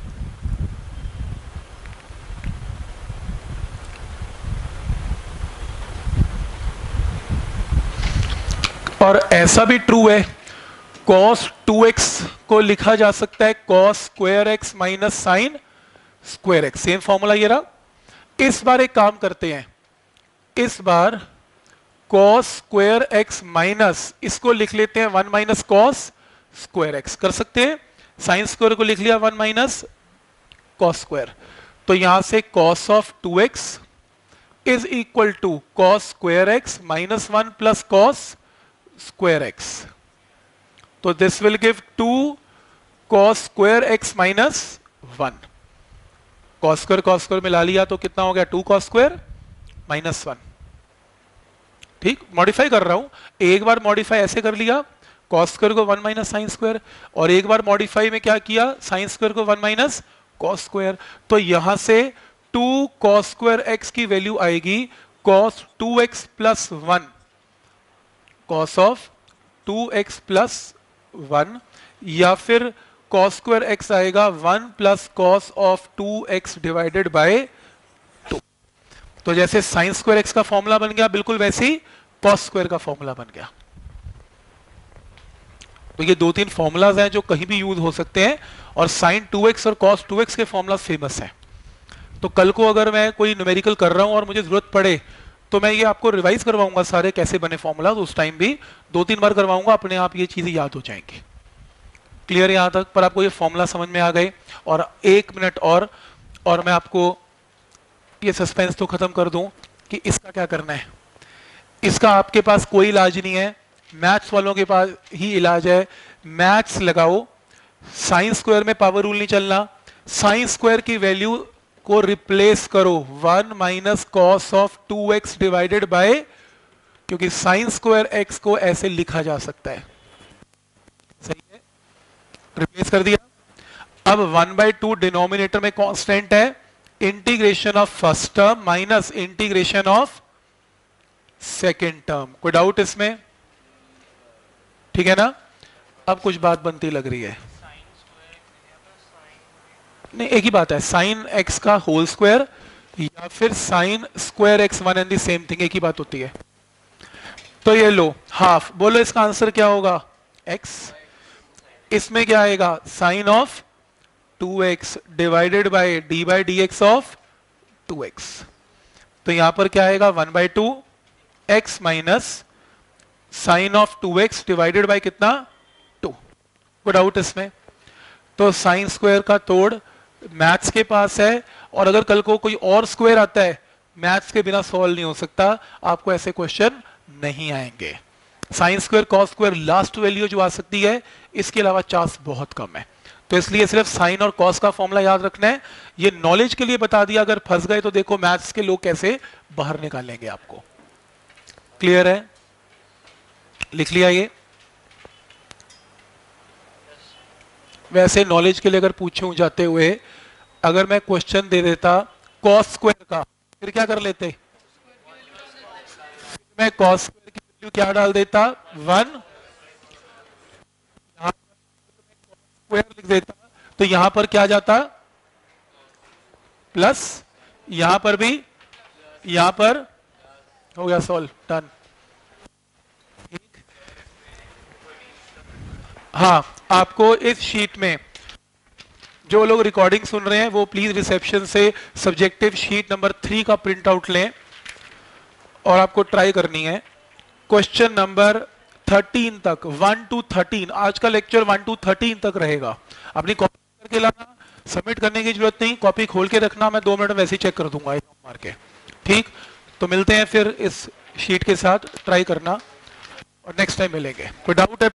और ऐसा भी ट्रू है, cos टू एक्स को लिखा जा सकता है cos square x minus sine square x. Same formula ये रहा। इस बार एक काम करते हैं, इस बार cos स्क्वायर एक्स माइनस इसको लिख लेते हैं one minus cos square x. कर सकते हैं, साइन स्क्वायर को लिख लिया वन माइनस कॉस स्क्वायर। तो यहां से cos of two x is equal to cos square x minus one plus cos square x. तो this will give two cos square x minus one. cos square cos square मिला लिया तो कितना हो गया? Two cos square minus one. ठीक, modify कर रहा हूं। एक बार मॉडिफाई ऐसे कर लिया, cos स्क्वायर को वन माइनस साइन स्क्वायर, और एक बार मॉडिफाई में क्या किया? साइन स्क्वायर को वन माइनस cos स्क्वायर। तो यहां से टू cos स्क्वायर एक्स की वैल्यू आएगी cos two x plus one, cos of two x plus one, या फिर cos स्क्वायर एक्स आएगा one plus cos of two x divided by two. तो जैसे साइन स्क्वायर एक्स का formula बन गया, बिल्कुल वैसे ही cos स्क्वायर का फॉर्मूला बन गया। तो ये दो तीन फॉर्मूलाज हैं जो कहीं भी यूज हो सकते हैं, और साइन टू एक्स और cos टू एक्स के फॉर्मूला फेमस है। तो कल को अगर मैं कोई न्यूमेरिकल कर रहा हूं और मुझे जरूरत पड़े तो मैं ये आपको रिवाइज करवाऊंगा सारे कैसे बने फॉर्मूला। उस टाइम भी दो तीन बार करवाऊंगा, अपने आप ये चीजें याद हो जाएंगी। क्लियर यहां तक? पर आपको ये फॉर्मूला समझ में आ गए। और एक मिनट और और मैं आपको ये सस्पेंस तो खत्म कर दूं कि इसका क्या करना है। इसका आपके पास कोई इलाज नहीं है, मैथ्स वालों के पास ही इलाज है। मैथ्स लगाओ, साइन स्क्वायर में पावर रूल नहीं चलना, साइन स्क्वायर की वैल्यू को रिप्लेस करो one minus cos of two x divided by, क्योंकि साइन स्क्वायर एक्स को ऐसे लिखा जा सकता है। सही है, रिप्लेस कर दिया। अब वन बाई टू डिनोमिनेटर में कांस्टेंट है, integration of first term minus integration of second term. कोई डाउट इसमें? ठीक है ना? अब कुछ बात बनती लग रही है। नहीं, एक ही बात है, साइन एक्स का होल स्क्वायर या फिर sine square x one and the same thing, एक ही बात होती है। तो ये लो हाफ, बोलो इसका आंसर क्या होगा, x। इसमें क्या आएगा, sine of two x divided by d by d x of two x. तो यहां पर क्या आएगा, one by two x minus sine of two x divided by कितना, टू। कोई डाउट इसमें? तो साइन स्क्वायर का तोड़ मैथ्स के पास है, और अगर कल को कोई और स्क्वायर आता है मैथ्स के बिना सॉल्व नहीं हो सकता, आपको ऐसे क्वेश्चन नहीं आएंगे। Sine square cos square last value जो आ सकती है, इसके अलावा चांस बहुत कम है। तो इसलिए सिर्फ साइन और कॉस का फॉर्मूला याद रखना है, ये नॉलेज के लिए बता दिया। अगर फंस गए तो देखो मैथ्स के लोग कैसे बाहर निकालेंगे आपको। क्लियर है? लिख लिया ये? वैसे नॉलेज के लिए अगर पूछूं जाते हुए, अगर मैं क्वेश्चन दे देता कॉस स्क्वायर का, फिर क्या कर लेते, मैं कॉस स्क्वायर की वैल्यू क्या डाल देता, वन, यहां स्क्वायर लिख देता, तो यहां पर क्या जाता, प्लस, यहां पर भी, यहां पर हो गया सॉल्व, डन। हाँ, आपको इस शीट में, जो लोग रिकॉर्डिंग सुन रहे हैं वो प्लीज रिसेप्शन से सब्जेक्टिव शीट नंबर थ्री का प्रिंट आउट लें, और आपको ट्राई करनी है क्वेश्चन नंबर थर्टीन तक, वन टू थर्टीन। आज का लेक्चर वन टू थर्टीन तक रहेगा। अपनी कॉपी करके लाना, सबमिट करने की जरूरत नहीं, कॉपी खोल के रखना, मैं दो मिनट में वैसे ही चेक कर दूंगा मार के। ठीक, तो मिलते हैं फिर इस शीट के साथ, ट्राई करना और नेक्स्ट टाइम मिलेंगे। कोई डाउट है?